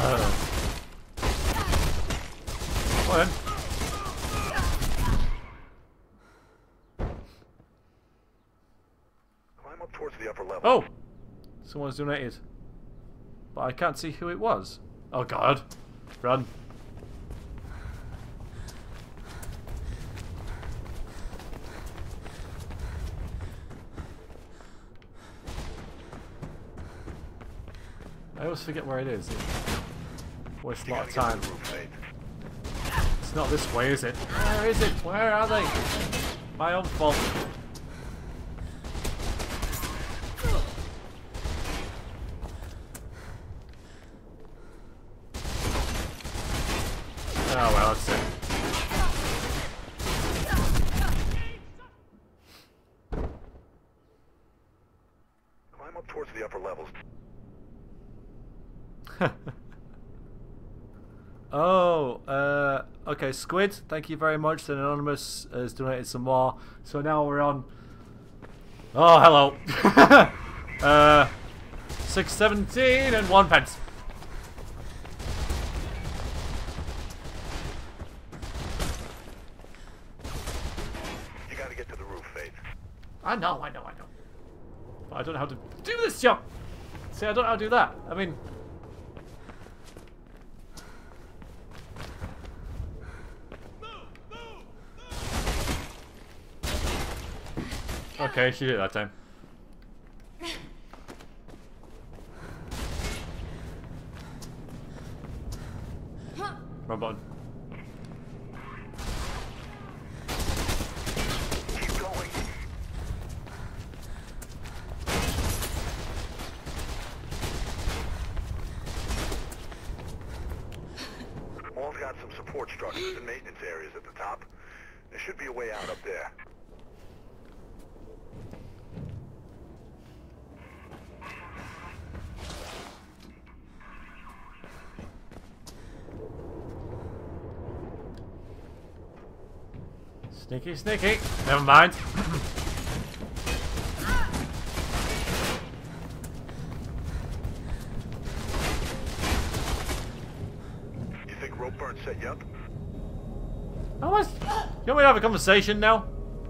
Come on then. Climb up towards the upper level. Oh! Someone's donated. But I can't see who it was. Oh god. Run. I always forget where it is. It wastes a lot of time. It's not this way, is it? Where is it? Where are they? My own fault. Oh well, that's it. Climb up towards the upper levels. Oh, okay, Squid, thank you very much. The Anonymous has donated some more. So now we're on... Oh, hello. 6.17 and 1 pence. You gotta get to the roof, Faith. I know. But I don't know how to do this jump. See, I don't know how to do that. I mean... Okay, she did it that time. Wrong button. Keep going. Wall's got some support structures and maintenance areas at the top. There should be a way out up there. Sneaky, sneaky. Never mind. You think rope burn set you up? Oh, what? You want me to have a conversation now?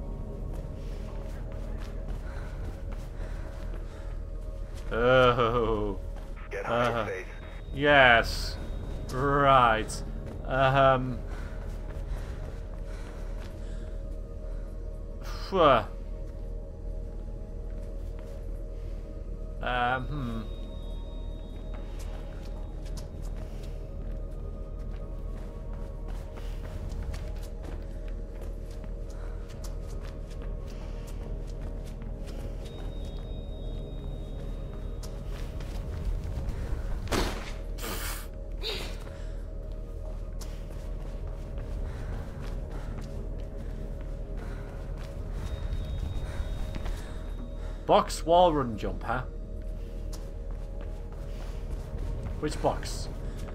Oh. Get higher, Faith. Yes. Right. Phew. Box, wall, run, jump, huh? Which box?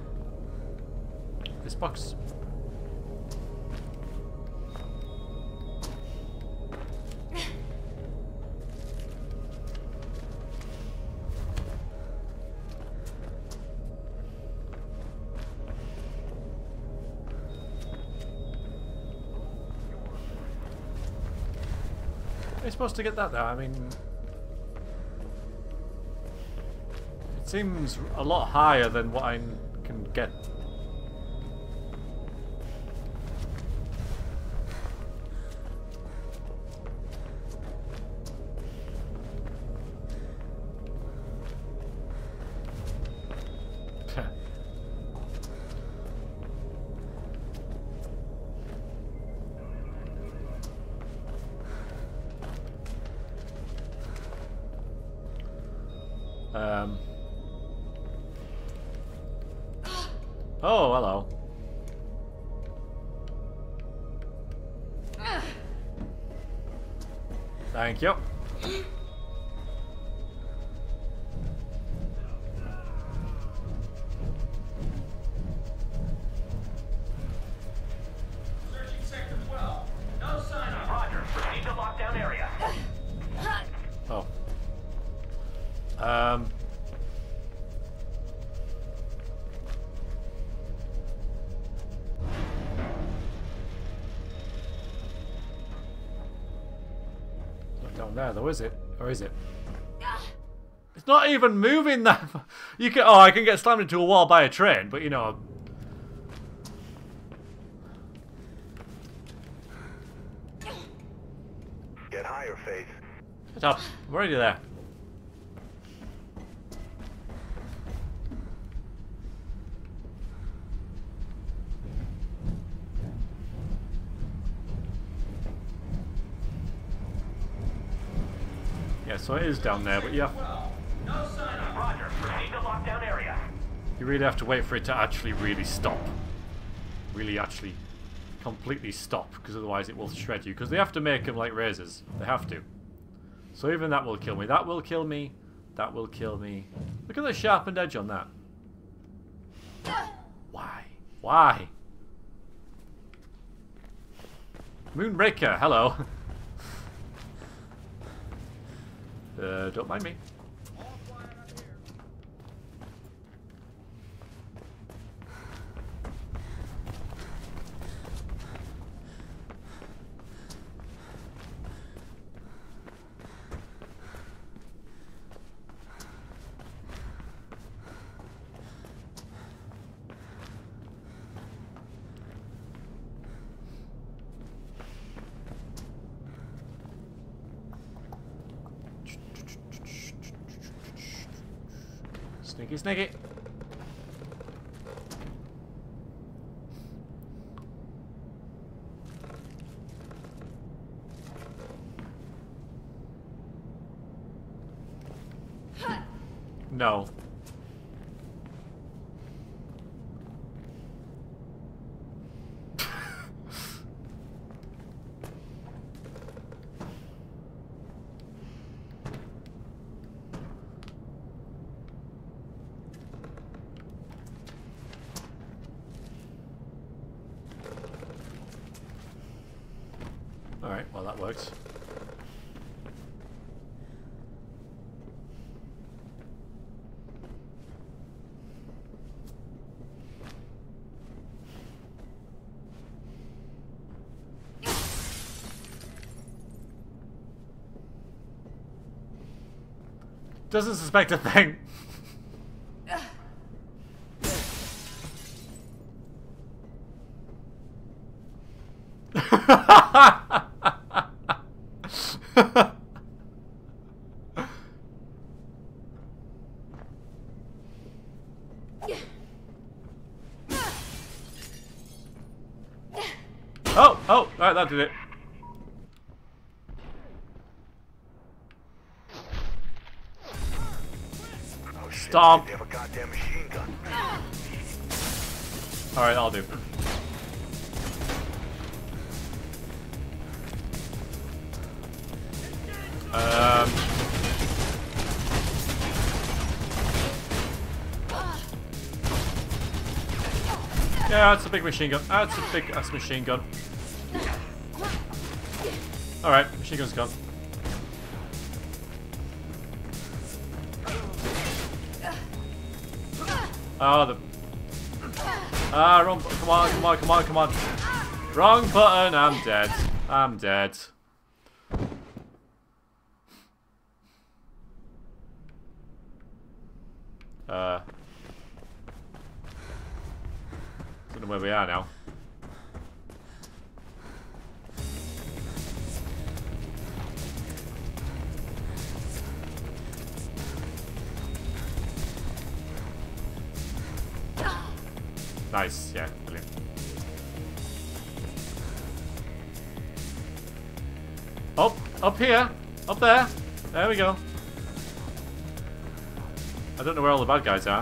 This box. Are you supposed to get that though? I mean, it seems a lot higher than what I can get. Oh, hello. Thank you. Searching sector 12. No sign of Roger. Proceed to lockdown area. Oh. Not down there though, is it? Or is it? It's not even moving that. You can. Oh, I can get slammed into a wall by a train, but you know. Get higher, Faith. Shut up. I'm already there. Yeah, so it is down there, but yeah. No sign of Roger. Proceed to lockdown area. You really have to wait for it to actually really stop. Really actually completely stop, because otherwise it will shred you. Because they have to make them like razors. They have to. So even that will kill me. That will kill me. That will kill me. Look at the sharpened edge on that. Why? Why? Moonraker, hello. Don't mind me. Sneaky, sneaky. No. Alright, well that works. Doesn't suspect a thing. Oh, right, that did it. Oh, shit. Stop. They have a goddamn machine gun. Alright, I'll do. Yeah, that's a big machine gun. That's a big ass machine gun. Alright, machine gun's gone. Oh, the... Ah, wrong... Come on, come on, come on, come on. Wrong button. I'm dead. I'm dead. Don't know where we are now. Nice, yeah, brilliant. Oh, up here, up there. There we go. I don't know where all the bad guys are.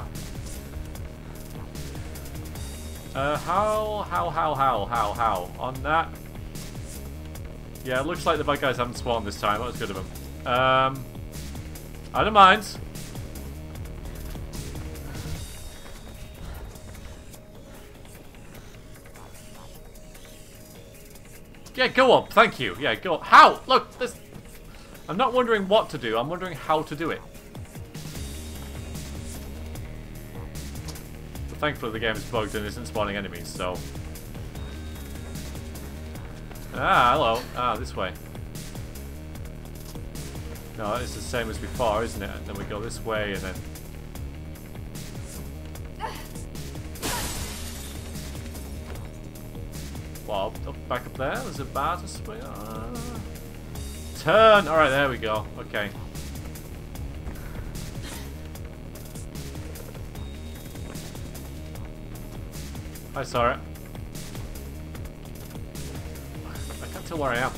How? On that. Yeah, it looks like the bad guys haven't spawned this time. That was good of them. I don't mind. Yeah, go up. Thank you. Yeah, go up. How? Look, this... I'm not wondering what to do. I'm wondering how to do it. But thankfully the game is bugged and isn't spawning enemies, so... Ah, hello. Ah, this way. No, it's the same as before, isn't it? And then we go this way and then... Well, back up there. There's a bar to swing. Turn! Alright, there we go. Okay. I saw it. I can't tell where I am.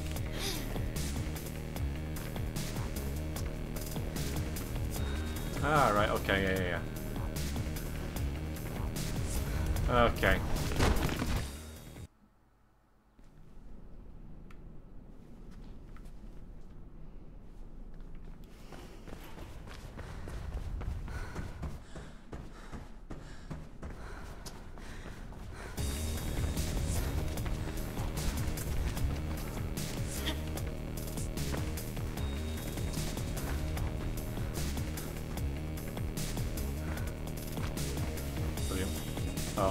Ah, right. Okay, yeah. Okay. Oh.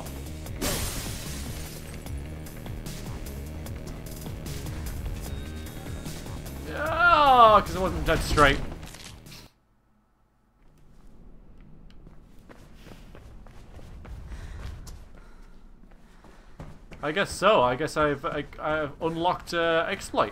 Oh, because it wasn't dead straight. I guess so. I guess I've unlocked exploit.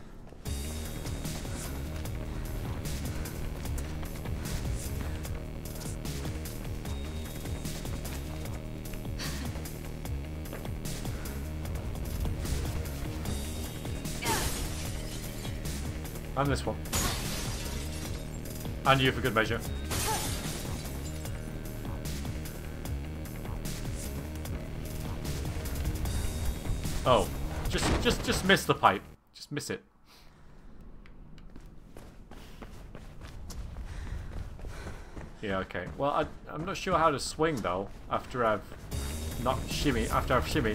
And this one. And you for good measure. Oh. Just miss the pipe. Just miss it. Yeah, okay. Well, I'm not sure how to swing though after I've not shimmy after I've shimmied.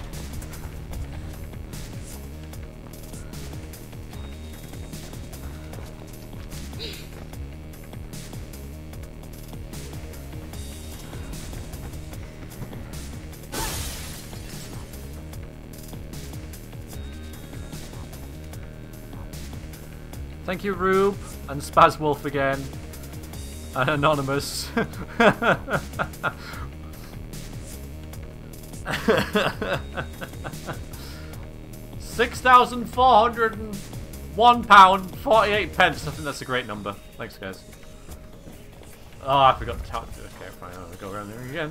Thank you, Rube, and Spaz Wolf again, and Anonymous. 6,401 pound 48 pence. I think that's a great number. Thanks, guys. Oh, I forgot the count. Okay, fine. I'll go around there again.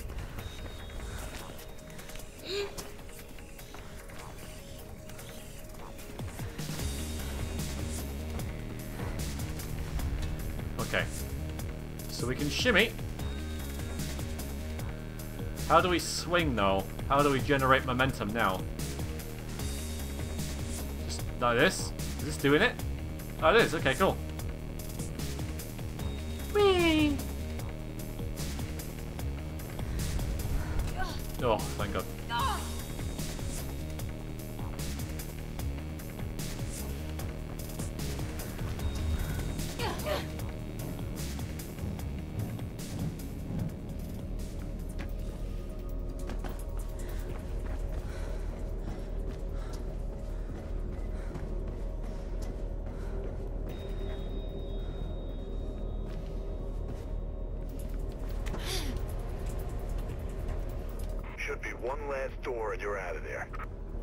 Okay, so we can shimmy. How do we swing though? How do we generate momentum now? Just like this? Is this doing it? Oh, it is. Okay, cool. Whee! Oh, thank God. Should be one last door and you're out of there.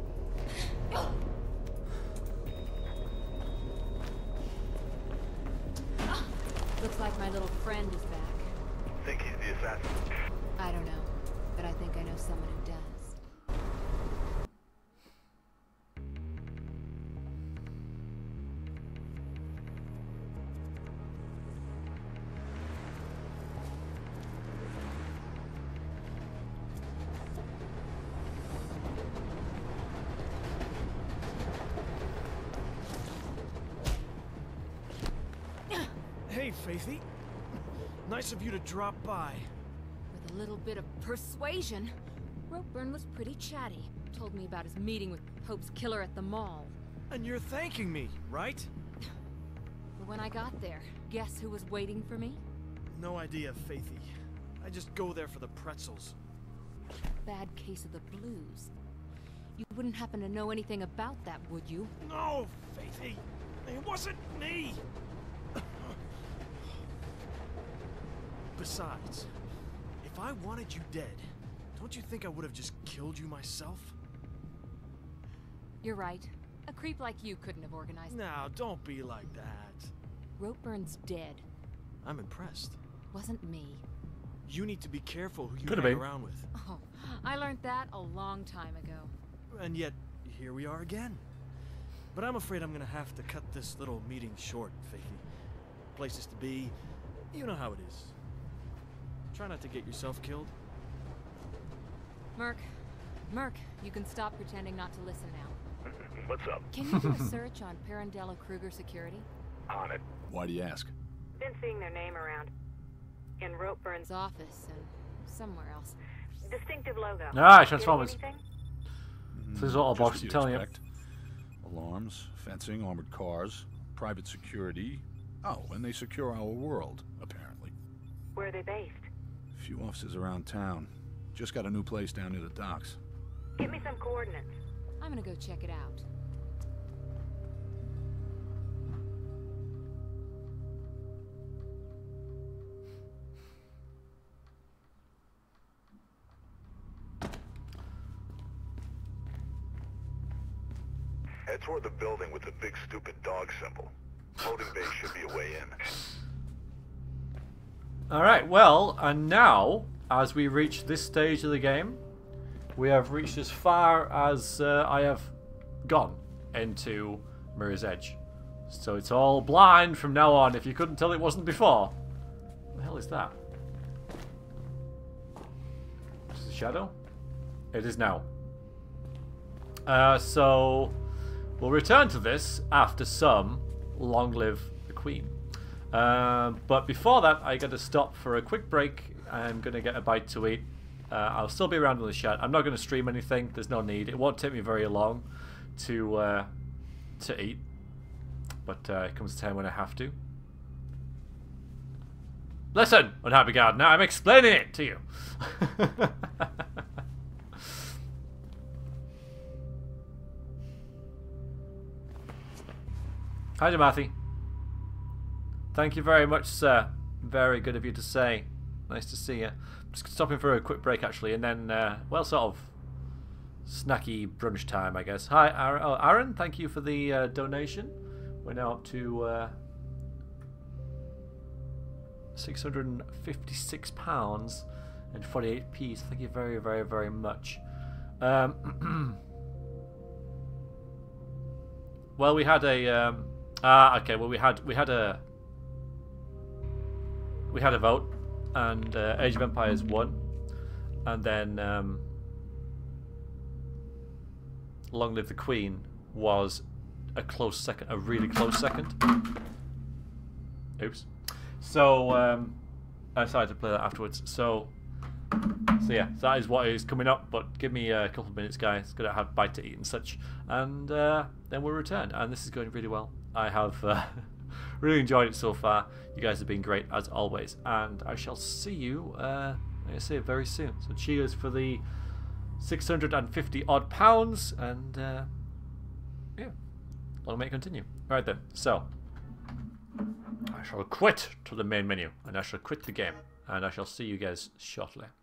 Looks like my little friend is back. Think he's the assassin? I don't know, but I think I know someone who does. Hey, Faithy. Nice of you to drop by. With a little bit of persuasion, Ropeburn was pretty chatty. Told me about his meeting with Pope's killer at the mall. And you're thanking me, right? But when I got there, guess who was waiting for me? No idea, Faithy. I just go there for the pretzels. Bad case of the blues. You wouldn't happen to know anything about that, would you? No, Faithy. It wasn't me. Besides, if I wanted you dead, don't you think I would have just killed you myself? You're right. A creep like you couldn't have organized. Now, don't be like that. Ropeburn's dead. I'm impressed. Wasn't me. You need to be careful who you Could have hang been. around with. Oh, I learned that a long time ago. And yet, here we are again. But I'm afraid I'm gonna have to cut this little meeting short, Faithy. Places to be, you know how it is. Try not to get yourself killed. Merc, you can stop pretending not to listen now. What's up? Can you do a search on Parandella Kruger Security? On it. Why do you ask? Been seeing their name around. In Ropeburn's His office and somewhere else. distinctive logo. Ah, Getting Transformers. anything? This is all Just box, what I'm telling you. expect. Alarms, fencing, armored cars, private security. Oh, and they secure our world, apparently. Where are they based? A few offices around town. Just got a new place down near the docks. Give me some coordinates. I'm gonna go check it out. Head toward the building with the big stupid dog symbol. Loading bay should be a way in. Alright, well, and now, as we reach this stage of the game, we have reached as far as I have gone into Mirror's Edge. So it's all blind from now on, if you couldn't tell it wasn't before. What the hell is that? Is it a shadow? It is now. So we'll return to this after some Long Live the Queen. But before that, I got to stop for a quick break. I'm going to get a bite to eat. I'll still be around in the chat. I'm not going to stream anything. There's no need. It won't take me very long to eat. But it comes a time when I have to. Listen, Unhappy Gardener, I'm explaining it to you. Hi, Jamathi. Thank you very much, sir. Very good of you to say. Nice to see you. Just stopping for a quick break, actually, and then, well, sort of snacky brunch time, I guess. Hi, Aaron. Oh, Aaron, thank you for the donation. We're now up to £656 and 48p. Thank you very, very, very much. Well, we had a okay. Well, we had a vote, and Age of Empires won, and then Long Live the Queen was a close second, a really close second. Oops. So I decided to play that afterwards. So So yeah, that is what is coming up. But give me a couple of minutes, guys. Gonna have a bite to eat and such, and then we'll return. And this is going really well. I have really enjoyed it so far. You guys have been great as always, and I shall see you. Like I say, very soon. So cheers for the 650 odd pounds, and yeah, long may it continue. All right then. So I shall quit to the main menu, and I shall quit the game, and I shall see you guys shortly.